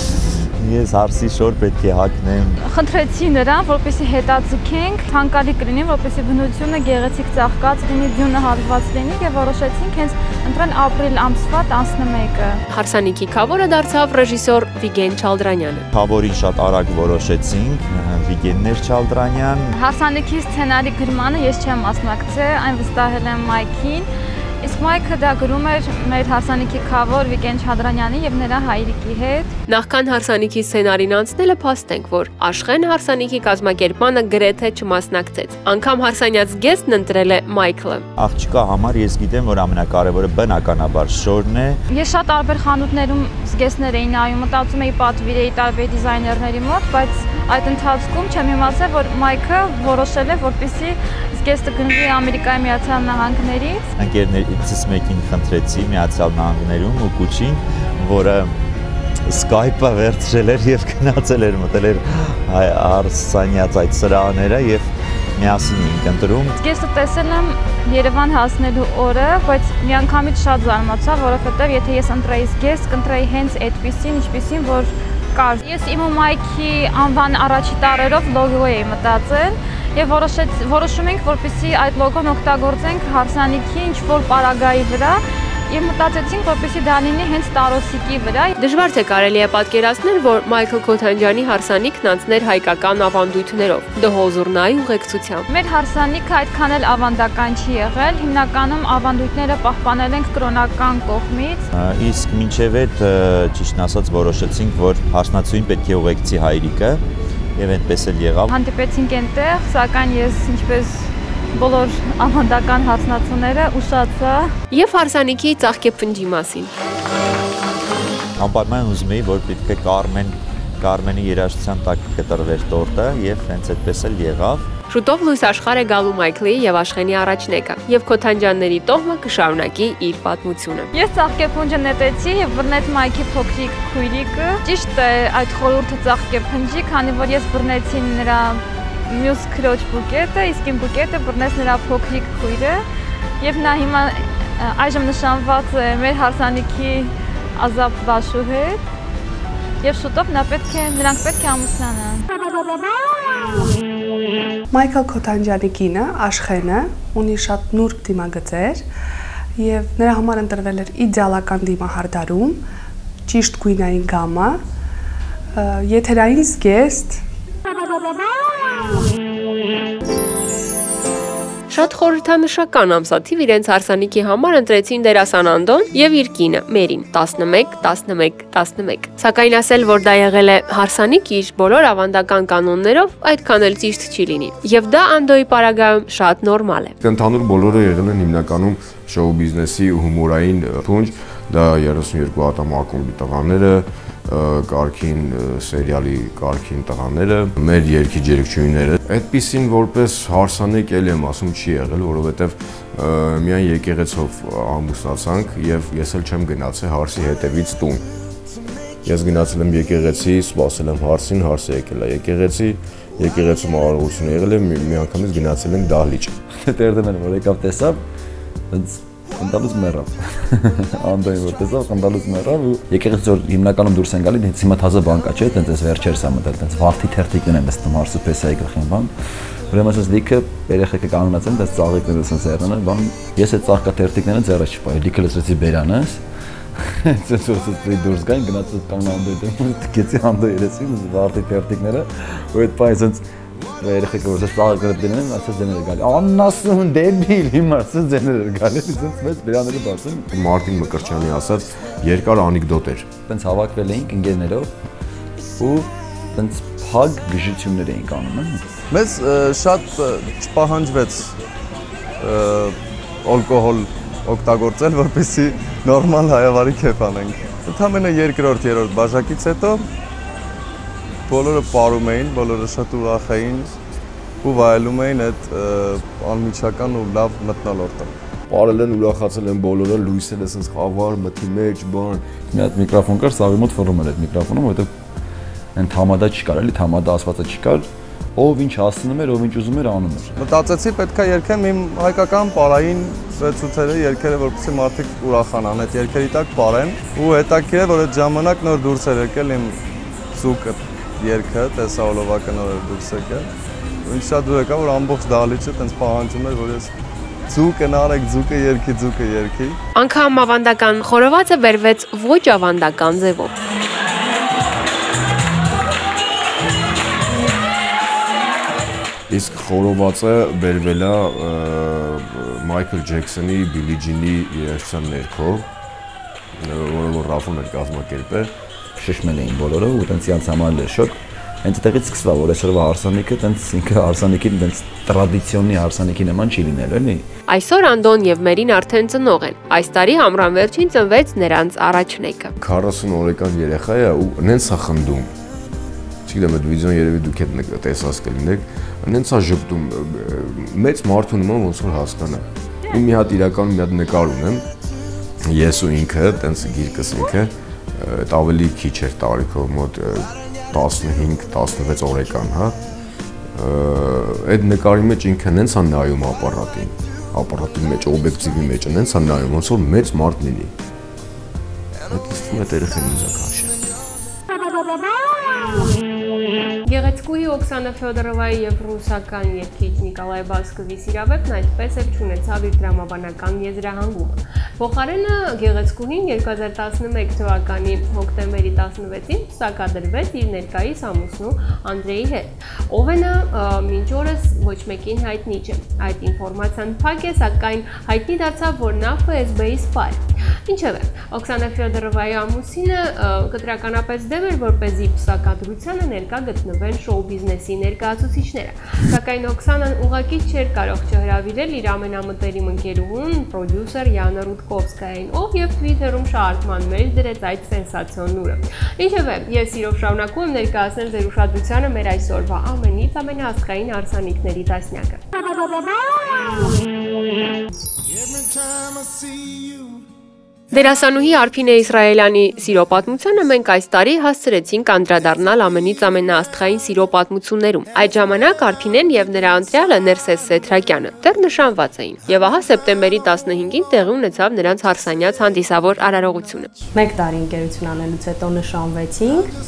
Ես հարսի շոր պետք է հագնեմ։ Խնդրեցի նրան, որպեսզի հետաձգենք, ցանկալի կլինի, որպեսզի բնությունը գեղեցիկ ծաղկած լինի, ձյունը հալված լինի եւ որոշեցինք հենց ընտրել ապրիլ ամսվա 11-ը։ Հարսանիքի քավորը դարձավ ռեժիսոր Վիգեն Չալդրանյանը։ Քավորին շատ արագ որոշեցինք, Վիգեններ Չալդրանյան։ Հարսանիքի սցենարի գրմանը ես չեմ մասնակցել, այն վստահել եմ Մայքին։ Իսկ Մայքը դա գրում էր մեր հարսանիքի քավոր Վիգեն Չալդրանյանի եւ նրա հայրիկի հետ։ Նախքան հարսանիքի սցենարին անցնելը փաստենք, որ Աշխեն հարսանիքի կազմակերպմանը գրեթե չմասնակցեց։ Անգամ հարսանյաց գեստն ընտրել է Մայքլը։ Աղջկա համար ես գիտեմ, որ ամենակարևորը բնականաբար շորն է։ Ես շատ տարբեր խանութներում զգեստներ էի նայում, մտածում էի պատվիրեի տարբեր դիզայներների մոտ, բայց այդ ընթացքում չեմ իմացել, որ Մայքը որոշել է, որպեսզի զգեստը գնվի Ամերիկայի Միացյալ Նահանգներից։ Ընկերներից մեկին խնդրեցի Միացյալ Նահանգներում ու Կուչին, որը Skype-ը վերցրել էր եւ գնացել էր մտել էր Հարսանյաց այդ սրահները եւ միասին էինք ընտրում։ Զգեստը տեսել եմ Երևան հասնելու օրը, բայց միանգամից շատ զարմացա, որովհետեւ եթե ես ընտրեի զգեստ, կընտրեի հենց այդպիսին, ինչպիսին որ կար։ Ես իմ ու Մայքի անվան առաջի տառերով լոգո էի մտածել եւ որոշում ենք, որպեսզի այդ լոգոն օգտագործենք հարսանիքի ինչ-որ պարագայի վրա եւ մտածեցինք, որպեսզի դա լինի հենց տարոսիկի վրա։ Դժվար թե կարելի է պատկերացնել, որ Մայքլ Քոթանջյանի հարսանիքն անցներ հայկական ավանդույթներով, դհոզուրնայի ուղեկցությամբ։ Մեր հարսանիքը այդքան էլ ավանդական չի եղել, հիմնականում ավանդույթները պահպանել ենք կրոնական կողմից։ Իսկ մինչև այդ ճիշտն ասած որոշեցինք, որ հարսնացուին պետք է ուղեկցի հայրիկը եւ այդպես էլ եղավ։ Հանդիպեցինք այնտեղ, սակայն ես ինչպես բոլոր ավանդական հարսնացուները ուշացա եւ հարսանիքի ծաղկեփնջի մասին։ անպայման ուզում էի, որ պետք է Կարմենի երաժշտության տակ կտրվեր տորտը եւ հենց այդպես էլ եղավ։ Շուտով լույս աշխարհ է գալու Մայքլի եւ Աշխենի առաջնեկը, եւ Քոթանջյանների տոհմը կշարունակի իր պատմությունը։ Ես ծաղկեփունջը նետեցի եւ բռնեց Մայքի փոքրիկ քույրիկը։ Ճիշտ է այդ խորհուրդը ծաղկեփնջի, քանի որ ես բռնեցի նրա մյուս քրոջ բուկետը, իսկ իմ բուկետը բռնեց նրա փոքրիկ քույրը, եւ նա հիմա այժմ նշանված է մեր հարսանիքի ազատ բաշու հետ։ Եվ շուտով նրանք պետք է ամուսնանան։ Մայքլ Քոթանջյանի կինը, Աշխենը, ունի շատ նուրբ դիմագծեր եւ նրա համար ընտրվել էր իդեալական դիմահարդարում, ճիշտ գույնային գամը, եթերային զգեստ։ Շատ խորհրդանշական ամսաթիվ իրենց հարսանիքի համար ընտրեցին դերասան Անդոն եւ իր կինը Մերին 11-11-11։ Սակայն ասել, որ դա եղել է հարսանիք իր բոլոր ավանդական կանոններով, այդքան էլ ճիշտ չի լինի։ Եվ դա Անդոյի պարագայում շատ նորմալ է։ Ընդհանուր բոլորը եղել են հիմնականում շոու բիզնեսի հումորային փունջ, դա 32 ատամ ակումբի տղաները, կարգին սերիալի կարգին տղաները, մեր երգիչ երգչուհիները։ Այդպիսին որպես հարսանիք էլ եմ ասում չի եղել, որովհետև միայն եկեղեցով ամուսնացանք եւ ես էլ չեմ գնացել հարսի հետևից տուն։ Ես գնացել եմ եկեղեցի, սպասել եմ հարսին, հարսը եկել է եկեղեցում արարողություն եղել է, մի անգամից գնացել ենք դահլիճ։ Տերդեմեն որ եկավ տեսավ, խնդալուց մեռավ։ Անդոյին որ տեսավ, խնդալուց մեռավ ու եկեղեցից որ հիմնականում դուրս են գալի, հենց հիմա թազը բանկա չէ, տենց էս վերջերս ա մտել, տենց վարդի թերթիկն են նստում հարսու պեսայի գլխին բան։ Ուրեմն ասես լիքը երեխեքը կանոնացել, տենց ծաղիկները ասես երանը, բան ես այդ ծաղկա թերթիկները ձեռը չպայ, լիքը լսեցի բերանս։ Ցենց որ դուրս գային գնացած կանգ Անդոյի դեմ, գեցի Անդոյի երեսին, վարդի թերթիկները, ու այդ պայ ցենց երեխեքը որ ծաղիկները դնում, ասես ձեները գալի։ Աննասուն դեբիլ, հիմա ասես ձեները գալի, ցենց մեծ բերանները բացում։ Մարտին Մկրտչյանի ասած երկար անեկդոտ էր։ Տենց հավաքվել էինք ընկերներով ու տենց փակ գժություններ էինք անում, Մեզ շատ չպահանջվեց ալկոհոլ օգտագործել, որպեսզի նորմալ հայավարի քեֆ անենք։ Ընդամենը երկրորդ, երրորդ բաժակից հետո բոլորը պարում էին, բոլորը շատ ուրախ էին ու վայելում էին այդ անմիջական ու լավ մթնոլորտը։ Պարել են, ուրախացել են բոլորը, լույսել է սենց խավար, մթի մեջ, բան։ Մի հատ միկրոֆոն կար, սավի մոտ ֆռում էր այդ միկրոֆոնը, որովհետև այն թամադա չկար, էլի թամադա ասվածը չկար, ով ինչ հասնում էր, ով ինչ ուզում էր անում էր։ Մտածեցի պետքա երգեմ իմ հայկական պարային ծեցուցերը, երգերը, որպեսզի մարդիկ ուրախանան, այդ երգերի տակ պարեն ու հետաքրքիր է, որ այդ ժամանակ նոր դուրս էր եկել իմ զուկը երգը, տեսահոլովակը նոր էր դուրս եկել։ Ինչ շատ դուր եկա, որ ամբողջ դահլիճը տենց պահանջում էր, որ ես ձուկը նարեք, ձուկը երգի։ Անգամ ավանդական խորովածը բերվեց ոչ ավանդական ձևով։ Իսկ խորովածը բերվել է Մայքլ Ջեքսոնի Բիլի Ջինի երաժշտության ներքո, որը որ Ռաֆոն էր կազմակերպել։ Շշմել էին բոլորը ու տենց իրանց համար էր շոկ։ Հենց այդտեղից սկսվա, որ այսօրվա հարսանիքը տենց ինքը հարսանիքին տենց տրադիցիոնի հարսանիքի նման չի լինելու, էլի։ Այսօր Անդոն եւ Մերին արդեն ծնող են։ Այս տարի ամռան վերջին ծնվեց նրանց առաջնեկը։ 40 օրեկան երեխա է ու նենց է խնդում։ Չգիտեմ, այդ վիդեոն երևի դուք հետ տեսած կլինեք, նենց է ժպտում, մեծ մարդու նման ոնց որ հասկանա։ Իմ մի հատ իրականում մի հատ նկար ունեմ, ես ու ինքը, տենց գիրկս ինքը, այդ ավելի քիչ էր տարիքով, մոտ 15-16 օրեկան, հա։ Այդ նկարի մեջ ինքը նենց է նայում ապարատի մեջ, օբյեկտիվի մեջ, նենց է նայում, ոնց որ մեծ մարդ լինի։ Այդ իստում է երեխան ինձ է քաշել։ Գեղեցկուհի Օքսանա Ֆյոդորովայի եւ ռուսական երգիչ Նիկոլայ Բասկովի սիրավեպն այդպես էլ չունեցավ իր դրամաբանական եզրահանգումը։ Փոխարենը գեղեցկուհին 2011 թվականի հոկտեմբերի 16-ին սակադրվեց իր ներկայիս ամուսնու Անդրեի հետ, ով է նա մինչ օրս ոչ մեկին հայտնի չէ։ Այդ ինֆորմացիան փակ է, սակայն հայտնի դարձավ, որ նա ՖՍԲ-ի սպա է։ Ինչևէ, Օքսանա Ֆյոդորովայի ամուսինը կտրականապես դեմ էր, որպեսզի սակադրությանը ներկա գտնվի հայտնվեն շոու բիզնեսի ներկայացուցիչները։ Սակայն Օքսանան ուղղակի չէր կարող չհրավիրել իր ամենամտերիմ ընկերուհուն, պրոդյուսեր Յանա Ռուդկովսկային, ով եւ Twitter-ում շարժման մեջ դրեց այդ սենսացիոն լուրը։ Ինչևէ, ես սիրով շարունակում եմ ներկայացնել ձեր ուշադրությանը մեր այսօրվա ամենից ամենաաստղային հարսանիքների տասնյակը։ Դերասանուհի Արփինե Իսրայելյանի սիրո պատմությանը մենք այս տարի հասցրեցինք անդրադառնալ ամենից ամենաաստղային սիրո պատմություններում։ Այդ ժամանակ Արփինեն եւ նրա ընտրյալը Ներսես Սեթրակյանը դեռ նշանված էին։ Եվ ահա սեպտեմբերի 15-ին տեղի ունեցավ նրանց հարսանյաց հանդիսավոր արարողությունը։ 1 տարի ընկերություն անելուց հետո նշանվեցինք։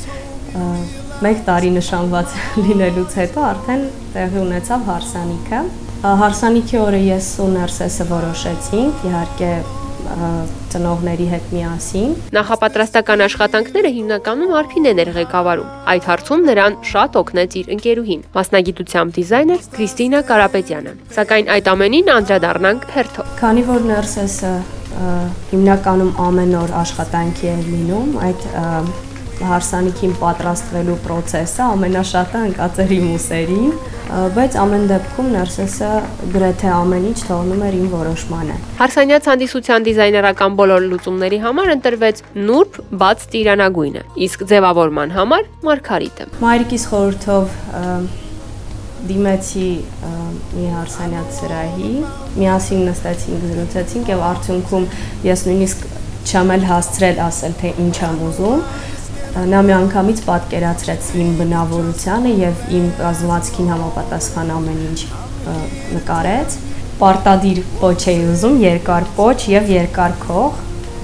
1 տարի նշանված լինելուց հետո արդեն տեղի ունեցավ հարսանիքը։ Հարսանիքի օրը ես ու Ներսեսը որոշեցինք, իհարկե ծնողների հետ միասին։ Նախապատրաստական աշխատանքները հիմնականում Արփինեն էր ղեկավարում։ Այդ հարցում նրան շատ օգնեց իր ընկերուհին, մասնագիտությամբ դիզայներ Քրիստինա Կարապետյանը։ Սակայն այդ ամենին անդրադառնանք հերթով։ Քանի որ Ներսեսը հիմնականում ամեն օր աշխատանքի էր լինում, այդ հարսանիքին պատրաստվելու process-ը ամենաշատը ընկած էր իմ ուսերին, բայց ամեն դեպքում Ներսեսը գրեթե ամեն ինչ թողնում էր իմ որոշմանը։ Հարսանյաց հանդիսության դիզայներական բոլոր լուծումների համար ընտրվեց նուրբ բաց տիրանագույնը, իսկ ձևավորման համար մարգարիտը։ Մայրիկիս խորհրդով դիմեցի մի հարսանյաց սրահի, միասին նստեցինք, զրուցեցինք եւ արդյունքում ես նույնիսկ չեմ էլ հասցրել ասել, թե ինչ եմ ուզում։ Նա միանգամից պատկերացրեց իմ բնավորությանը եւ իմ կազմվածքին համապատասխան ամեն ինչ նկարեց։ Պարտադիր պոչ էի ուզում, երկար պոչ եւ երկար քող։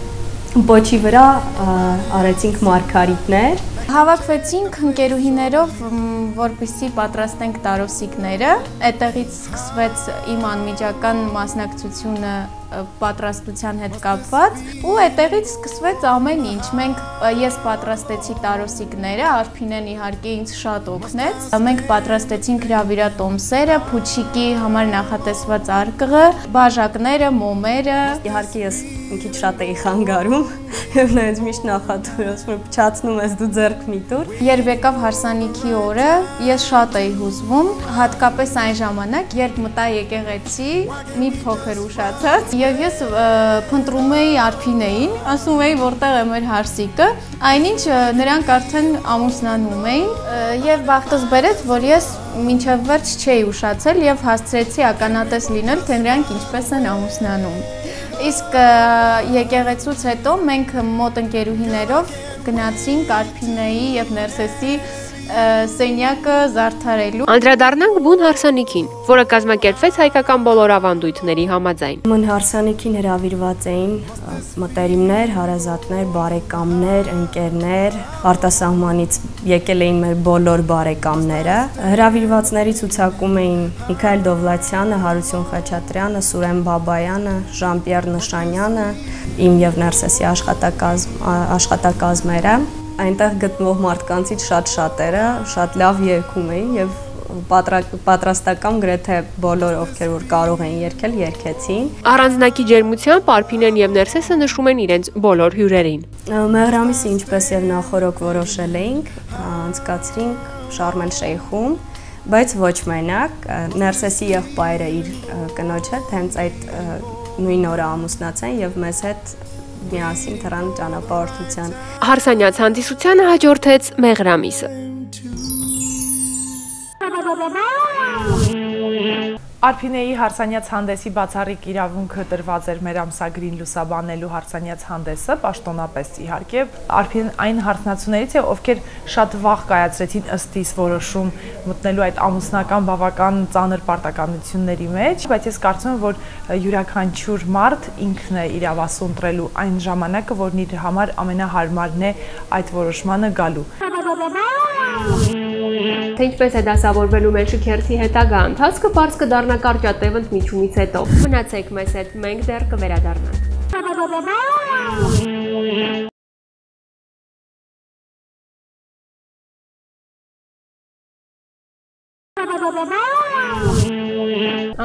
Պոչի վրա արեցինք մարգարիտներ։ Հավաքվեցինք ընկերուհիներով, որպեսզի պատրաստենք տարոսիկները։ Այդտեղից սկսվեց իմ անմիջական մասնակցությունը պատրաստության հետ կապված ու այդտեղից սկսվեց ամեն ինչ։ Ես պատրաստեցի տարոսիկները, Արփինեն իհարկե ինձ շատ օգնեց։ Մենք պատրաստեցինք հրավիրատոմսերը, փուչիկի համար նախատեսված արկղը, բաժակները, մոմերը։ Իհարկե ես մի քիչ շատ էի խանգարում եւ նա ինձ միշտ նախատուրեց, որ փչացնում ես դու ձեռք մի տուր։ Երբ եկավ հարսանիքի օրը, ես շատ էի հուզվում, հատկապես այն ժամանակ, երբ մտա եկեղեցի, մի փոքր ուշացած, եւ ես փնտրում էի Արփինեին, ասում էի որտեղ է մեր հարսիկը, այնինչ նրանք արդեն ամուսնանում էին եւ բախտս բերեց, որ ես մինչև վերջ չէի ուշացել եւ հասցրեցի ականատես լինել, թե նրանք ինչպես են ամուսնանում։ Իսկ եկեղեցուց հետո մենք մոտ ընկերուհիներով գնացինք Արփինեի եւ Ներսեսի սենյակը զարդարելու։ Անդրադառնանք բուն հարսանիքին, որը կազմակերպվեց հայկական բոլոր ավանդույթների համաձայն։ Մուն հարսանիքին հրավիրված էին մտերիմներ, հարազատներ, բարեկամներ, ընկերներ, արտասահմանից եկել էին մեր բոլոր բարեկամները։ Հրավիրվածների ցուցակում էին Միքայել Դովլաթյանը, Հարություն Խաչատրյանը, Սուրեն Բաբայանը, Ժան-Պիեր Նշանյանը, իմ եւ Ներսեսի աշխատակազմերը։ Այնտեղ գտնվող մարդկանցից շատերը շատ լավ երգում էին եւ պատրաստական գրեթե բոլոր ովքեր որ կարող էին երգել, երգեցին։ Առանձնակի ջերմությամբ Արփինեն եւ Ներսեսը նշում են իրենց բոլոր հյուրերին։ Մեղրամիսը ինչպես եւ նախորոք որոշել էինք, անցկացրինք Շարմ էլ-Շեյխում, բայց ոչ մենակ, Ներսեսի եղբայրը իր կնոջ հետ հենց այդ նույն օրը ամուսնացան եւ մեզ հետ միասին թռան ճանապարհորդության։ Հարսանյաց հանդիսությանը հաջորդեց մեղրամիսը։ Արփինեի հարսանյաց հանդեսի բացառիկ իրավունքը տրված էր մեր ամսագրին լուսաբանելու հարսանյաց հանդեսը, պաշտոնապես իհարկե։ Արփինեն այն հարսնացուներից է, ովքեր շատ վաղ կայացրեցին ըստ իս որոշում մտնելու այդ ամուսնական բավական ծանր պարտականությունների մեջ, բայց ես կարծում եմ, որ յուրաքանչյուր մարդ ինքն է իրավասու ընտրելու այն ժամանակը, որն իր համար ամենահարմարն է այդ որոշմանը գալու։ Թե ինչպես է դասավորվելու մեր շքերթի հետագա ընթացքը, պարզ կդառնա կարճատև ընդմիջումից հետո։ Մնացեք մեզ հետ, մենք դեռ կվերադառնանք։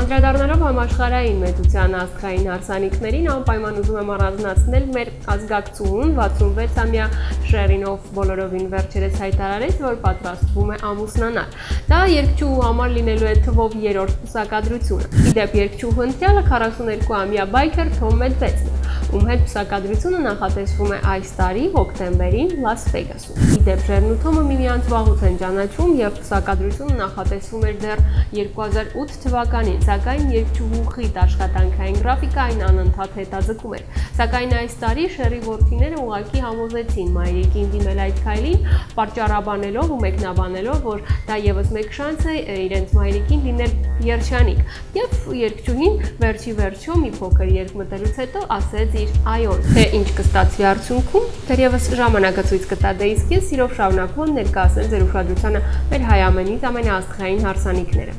Անդրադառնալով համաշխարհային մեծության աստղային հարսանիքներին, անպայման ուզում եմ առանձնացնել մեր ազգակցուհուն 66-ամյա Շերինով բոլորովին վերջերս հայտարարեց, որ պատրաստվում է ամուսնանալ։ Դա երգչուհու համար լինելու է թվով 3-րդ պսակադրությունը։ Իդեպ երգչուհու ընտրյալը 42-ամյա բայքեր Թոմ Մեդվեդսն է, ում հետ պսակադրությունը նախատեսվում է այս տարի հոկտեմբերին Լաս Վեգասում։ Իդեպ Շերն ու Թոմը միմյանց վաղուց են ճանաչում եւ պսակադրությունը նախատեսվում էր դեռ 2008 թվականին, սակայն երգչուհու խիտ աշխատանքային գրաֆիկը այն անընդհատ հետաձգում էր։ Սակայն այս տարի Շերի որդիները ուղղակի համոզեցին մայրիկին դիմել այդ քայլին, պատճառաբանելով ու մեկնաբանելով, որ դա եւս մեկ շանս է իրենց մայրիկին լինել երջանիկ։ Եվ երգչուհին վերջի վերջո մի փոքր երկմտելուց հետո ասեց իր այոն։ Թե ինչ կստացվի արդյունքում, դեռևս ժամանակը ցույց կտա, դե իսկ ես սիրով շարունակում եմ ներկայացնել ձեր ուշադրությանը մեր հայ ամենից ամենաաստղային հարսանիքները։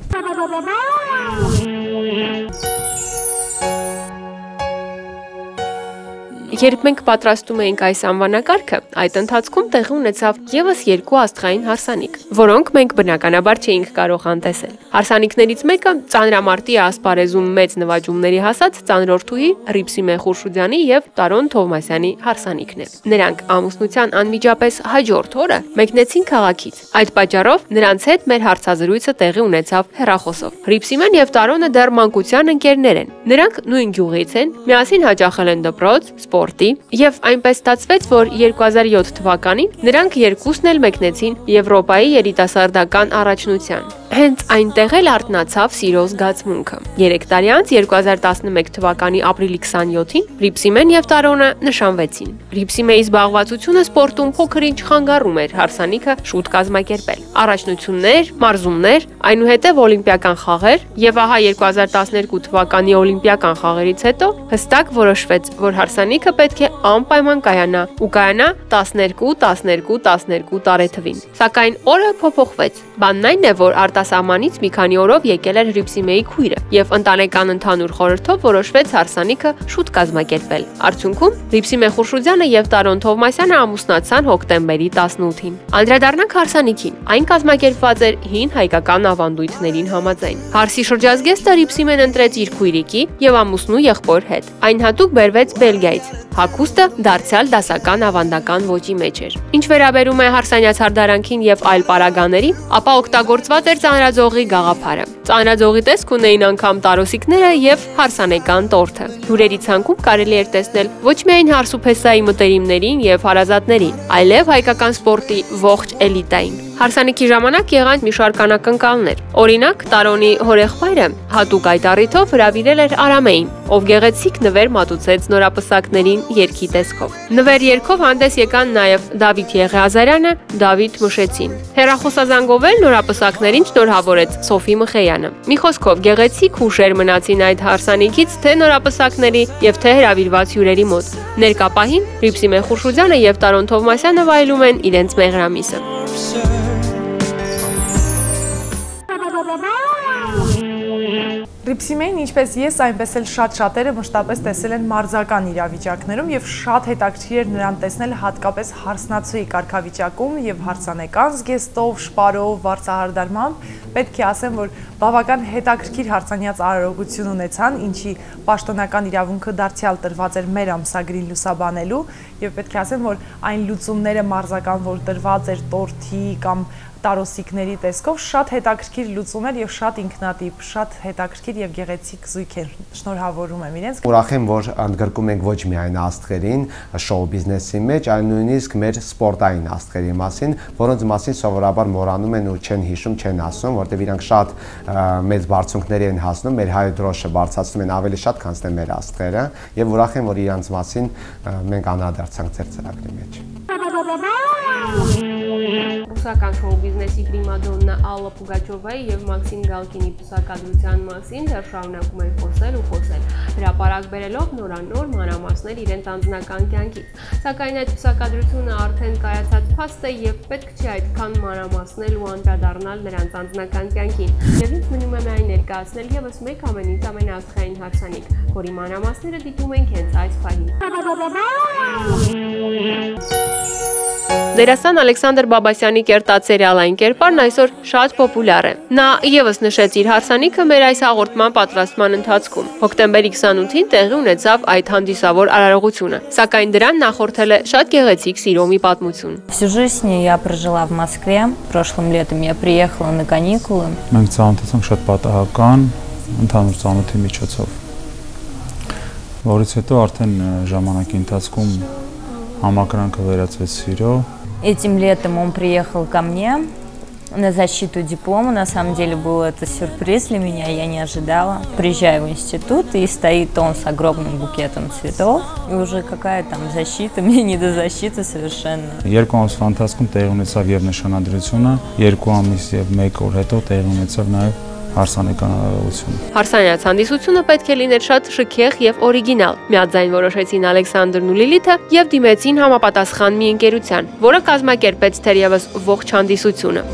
Երբ մենք պատրաստում էինք այս անվանակարգը, այդ ընթացքում տեղի ունեցավ եւս 2 աստղային հարսանիք, որոնք մենք բնականաբար չէինք կարող անտեսել։ Հարսանիքներից մեկը ծանրամարտի ասպարեզում մեծ նվաճումների հասած ծանրորդուհի Ռիփսիմե Խուրշուդյանի եւ Տարոն Թովմասյանի հարսանիքն է։ Նրանք ամուսնության անմիջապես հաջորդ օրը մեկնեցին քաղաքից։ Այդ պատճառով նրանց հետ մեր հարցազրույցը տեղի ունեցավ հեռախոսով։ Ռիփսիմեն եւ Տարոնը դեռ մանկության ընկերներ են։ Նրանք նույն գյուղից են, միասին հաճախել են դպրոց, սպորտի եւ այնպես ստացվեց, որ 2007 թվականին նրանք երկուսն էլ մեկնեցին Եվրոպայի երիտասարդական առաջնության։ Հենց այնտեղ էլ արթնացավ սիրո զգացմունքը։ 3 տարի անց 2011 թվականի ապրիլի 27-ին Ռիփսիմեն եւ Տարոնը նշանվեցին։ Ռիփսիմեի զբաղվածությունը սպորտում փոքր-ինչ խանգարում էր հարսանիքը շուտ կազմակերպել։ Առաջնություններ, մարզումներ, այնուհետև օլիմպիական խաղեր եւ ահա 2012 թվականի օլիմպիական խաղերից հետո հստակ որոշվեց, որ հարսանիքը պետք է անպայման կայանա ու կայանա 12-12-12 տարեթվին։ Սակայն օրը փոփոխվեց։ Բանն այն է, որ արտասահմանից մի քանի օրով եկել էր Ռիփսիմեի քույրը եւ ընտանեկան ընդհանուր խորհրդով որոշվեց հարսանիքը շուտ կազմակերպել։ Արդյունքում Ռիփսիմե Խուրշուդյանը եւ Տարոն Թովմասյանը ամուսնացան հոկտեմբերի 18-ին։ Անդրադառնանք հարսանիքին։ Այն կազմակերպված էր հին հայկական ավանդույթներին համաձայն։ Հարսի շրջազգեստը Ռիփսիմեն ընտրեց իր քույրիկի եւ ամուսնու եղբոր հետ։ Այն հատուկ բերվեց Բելգիայից։ Հագուստը դարձյալ դասական ավանդական ոճի մեջ էր։ Ինչ վերաբերում է հարսանյաց հարդարանքին եւ այլ պարագաներին, ապա օգտագործված էր ծանրաձողի գաղափարը։ Ծանրաձողի տեսք ունեին անգամ տարոսիկները եւ հարսանեկան տորթը։ Հյուրերի ցանկում կարելի էր տեսնել ոչ միայն հարսուփեսայի մտերիմներին եւ հարազատներին, այլև հայկական սպորտի ողջ էլիտային։ Հարսանիքի ժամանակ եղան մի շարք անակնկալներ։ Օրինակ, Տարոնի հորեղբայրը հատուկ այդ առիթով հրավիրել էր Արամեին, ով գեղեցիկ նվեր մատուցեց նորապսակներին երգի տեսքով։ Նվեր երգով հանդես եկան նաև Դավիթ Եղիազարյանը, Դավիթ Մշեցին։ Հեռախոսազանգով էլ նորապսակներին շնորհավորեց Սոֆի Մխեյանը։ Մի խոսքով գեղեցիկ հուշեր մնացին այդ հարսանիքից թե նորապսակների եւ թե հրավիրված հյուրերի մոտ։ Ներկա պահին Ռիփսիմե Խուրշուդյանը եւ Տարոն Թովմասյանը վայելում են իրենց մեղրամիսը։ Ռիփսիմեին ինչպես ես, այնպես էլ շատերը մշտապես տեսել են մարզական իրավիճակներում եւ շատ հետաքրքիր էր նրան տեսնել հատկապես հարսնացուի կարգավիճակում եւ հարսանեկան զգեստով, շպարով, վարձահարդարմամբ։ Պետք է ասեմ, որ բավական հետաքրքիր հարսանյաց արարողություն ունեցան, ինչի պաշտոնական իրավունքը դարձյալ տրված էր մեր ամսագրին լուսաբանելու եւ պետք է ասեմ, որ այն լուծումները մարզական, որ տրված էր տորթի կամ տարոսիկների տեսքով շատ հետաքրքիր լուծում էր եւ շատ ինքնատիպ, շատ հետաքրքիր եւ գեղեցիկ զույգ էր։ Շնորհավորում եմ իրենց։ Ուրախ եմ, որ ընդգրկում ենք ոչ միայն աստղերին, շոու բիզնեսի մեջ, այլ նույնիսկ մեր սպորտային աստղերի մասին, որոնց մասին սովորաբար մոռանում են ու չեն հիշում, չեն ասում, որտեղ իրանք շատ մեծ բարձունքների են հասնում, մեր հայ դրոշը բարձրացնում են ավելի շատ, քան թե մեր աստղերը, եւ ուրախ եմ, որ իրանց մասին մենք անդրադարձանք ձեր ծրագրի մեջ։ Ռուսական շոու բիզնեսի պրիմադոննա Ալլա Պուգաչովայի եւ Մաքսիմ Գալկինի պսակադրության մասին դեռ շարունակում են խոսել ու խոսել, հրապարակ բերելով նորանոր մանրամասներ իրենց անձնական կյանքից։ Սակայն այդ պսակադրությունը արդեն կայացած փաստ է եւ պետք չէ այդքան մանրամասնել ու անդրադառնալ նրանց անձնական կյանքին։ Եվ ինձ մնում է միայն ներկայացնել եւս մեկ ամենից ամենաաստղային հարսանիք, որի մանրամասները դիտում ենք հենց այս պահին։ Դերասան Ալեքսանդր Բաբասյանի կերտած սերիալային կերպարն այսօր շատ պոպուլյար է։ Նա ևս նշեց իր հարսանիքը մեր այս հաղորդման պատրաստման ընթացքում։ Հոկտեմբերի 28-ին տեղի ունեցավ այդ հանդիսավոր արարողությունը, սակայն դրան նախորդել է շատ գեղեցիկ սիրո մի պատմություն։ Всю жизнь я прожила в Москве. Прошлым летом я приехала на каникулы. Մենք ծանոթացանք շատ պատահական, ընդհանուր ծանոթի միջոցով, որից հետո արդեն ժամանակի ընթացքում համակրանքը վերածվեց սիրո։ Этим летом он приехал ко мне на защиту диплома. На самом деле был это сюрприз для меня, я не ожидала. Приезжаю в институт, и стоит он с огромным букетом цветов. И уже какая там защита, мне не до защиты совершенно. Երկու ամսվա ընթացքում տեղի ունեցավ եւ նշանադրությունը, 2 ամիս եւ 1 օր հետո տեղի ունեցավ նաեւ հարսանեկան արարողություն։ Հարսանյաց հանդիսությունը պետք է լիներ շատ շքեղ եւ օրիգինալ։ Միաձայն որոշեցին Ալեքսանդրն ու Լիլիթը եւ դիմեցին համապատասխան մի ընկերության, որը կազմակերպեց թերևս ողջ հանդիսությունը։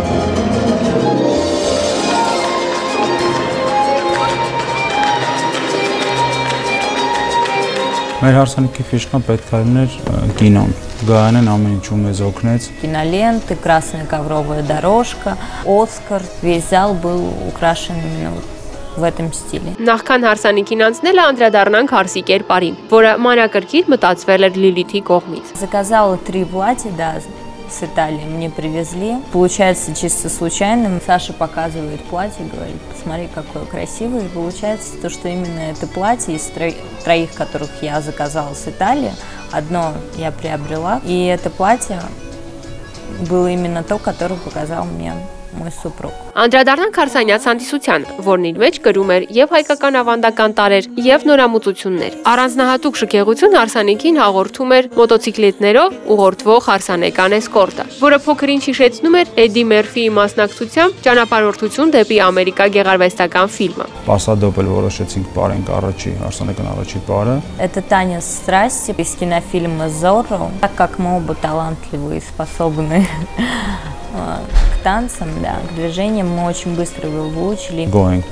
Մեր հարսանիքի ֆիշկան պետք է լիներ կինոն։ Գայանեն ամեն ինչում մեզ օգնեց։ Киноленты, красная ковровая дорожка, Оскар. Весь зал был украшен именно в этом стиле. Նախքան հարսանիքին անցնելը անդրադառնանք հարսի կերպարին, որը մանրակրկիտ մտածվել էր Լիլիթի կողմից։ Заказала 3 платья, да, с Италии мне привезли. Получается чисто случайно. Саша показывает платье, говорит, посмотри, какое красивое. И получается то, что именно это платье из троих, которых я заказала с Италии, одно я приобрела. И это платье было именно то, которое показал мне мой супруг. Անդրադառնանք հարսանյաց հանդիսությանը, որն իր մեջ կրում էր եւ հայկական ավանդական տարրեր եւ նորամուծություններ։ Առանձնահատուկ շքեղություն հարսանիքին հաղորդում էր մոտոցիկլետներով ուղղորդվող հարսանեկան էսկորտը, որը փոքրինչ հիշեցնում էր Էդի Մերֆիի մասնակցությամբ ճանապարհորդություն դեպի Ամերիկա գեղարվեստական ֆիլմը։ Պասադոպել որոշեցինք բարենք առաջի հարսանեկան առաջի պարը։ Это танец страсти из кинофильма «Зорро». Так как мы оба талантливые и способны к танцам, да, к движениям, мы очень быстро его выучили.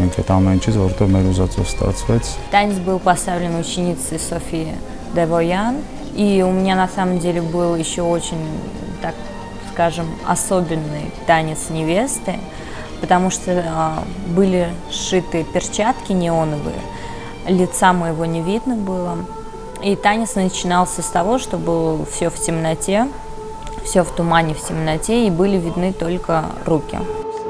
Танец был поставлен ученицей Софии Девоян, и у меня на самом деле был еще очень, так скажем, особенный танец невесты, потому что были сшиты перчатки неоновые, лица моего не видно было, и танец начинался с того, что было все в темноте. Все в тумане, в темноте, и были видны только руки.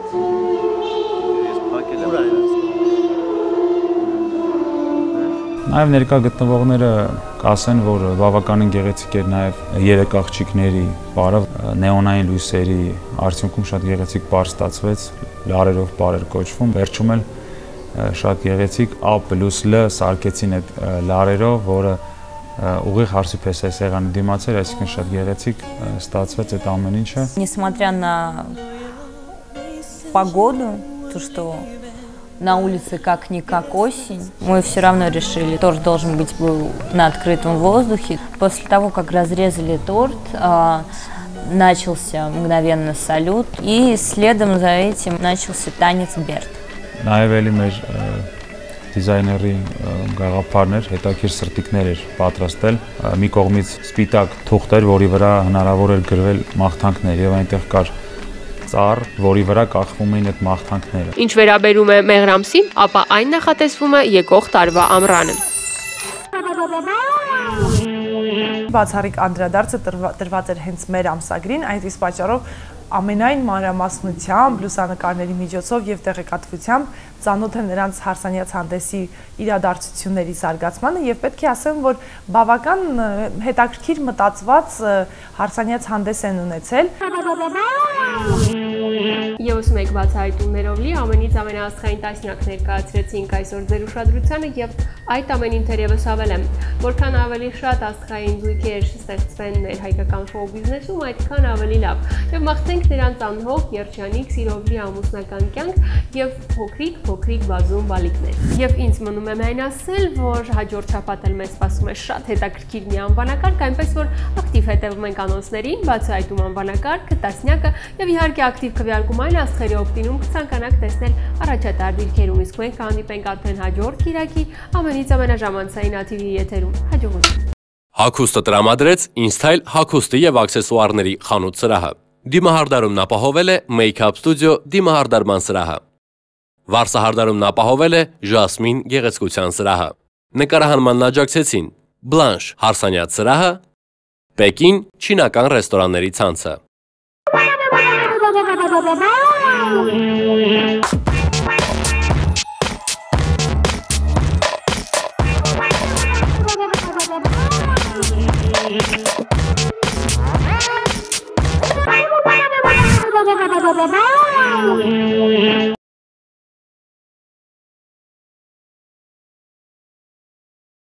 Նաև ներկա գտնվողները կասեն, որ բավականին գեղեցիկ էր նաև երեք աղջիկների պարը, նեոնային լույսերի արդյունքում շատ գեղեցիկ պար ստացվեց, լարերով պար էր կոչվում, վերջում էլ շատ գեղեցիկ A + L սարքեցին այդ լարերով, որը ուղիղ հարսի պես այս եղանի դիմացեր, այսինքն շատ գեղեցիկ ստացվեց այդ ամեն ինչը։ Несмотря на погоду, то что на улице как-никак осень, мы все равно решили, торт должен быть был на открытом воздухе. После того, как разрезали торт, начался мгновенно салют, и следом за этим начался танец Берт. Դիզայների գաղափարներ, հետաքրքիր սրտիկներ էր պատրաստել։ Մի կողմից սպիտակ թուղթ էր, որի վրա հնարավոր էր գրվել մաղթանքներ, եւ այնտեղ կար ծառ, որի վրա կախվում էին այդ մաղթանքները։ Ինչ վերաբերում է մեղրամսին, ապա այն նախատեսվում է եկող տարվա ամռանը։ Բացառիկ անդրադարձը տրված էր հենց մեր ամսագրին, այդ իսկ պատճառով ամենայն մանրամասնությամբ, լուսանկարների միջոցով եւ տեղեկատվությամբ ծանոթ է նրանց հարսանյաց հանդեսի իրադարձությունների զարգացմանը եւ պետք է ասեմ, որ բավական հետաքրքիր մտածված հարսանյաց հանդես են ունեցել։ Եվս մեկ բացահայտումներով լի ամենից ամենաաստղային տասնյակ ներկայացրեցինք այսօր ձեր ուշադրությանը եւ այդ ամենին թերևս հավելեմ, որքան ավելի շատ աստղային զույգեր ստեղծվեն մեր հայկական շոու բիզնեսում, այդքան ավելի լավ։ Եվ մաղթենք նրանց անհող, երջանիկ, սիրով լի ամուսնական կյանք եւ փոքրիկ բազում բալիկներ։ Եվ ինձ մնում է միայն ասել, որ հաջորդ շաբաթ էլ մեզ սպասում է շատ հետաքրքիր մի անվանակարգ, այնպես որ ակտիվ հետևում ենք անոնսներին, բացահայտում անվանակարգը, տասնյակը եւ իհարկե ակտիվ քվեարկում այն աստղերի օպտինում կցանկանաք տեսնել առաջատար դիրքերում, իսկ մենք կհանդիպենք արդեն հաջորդ կիրակի ամենից ամենաժամանցային ATV եթերում։ Հաջողություն։ Հագուստը տրամադրեց InStyle հագուստի եւ աքսեսուարների խանութ սրահը։ Դիմահարդարումն ապահովել է Make-up Studio դիմահարդարման սրահը։ Վարսահարդարումն ապահովել է Jasmine գեղեցկության սրահը։ Նկարահանման աջակցեցին Blanche հարսանյաց սրահը, Պեկին չինական ռեստորանների ցանցը։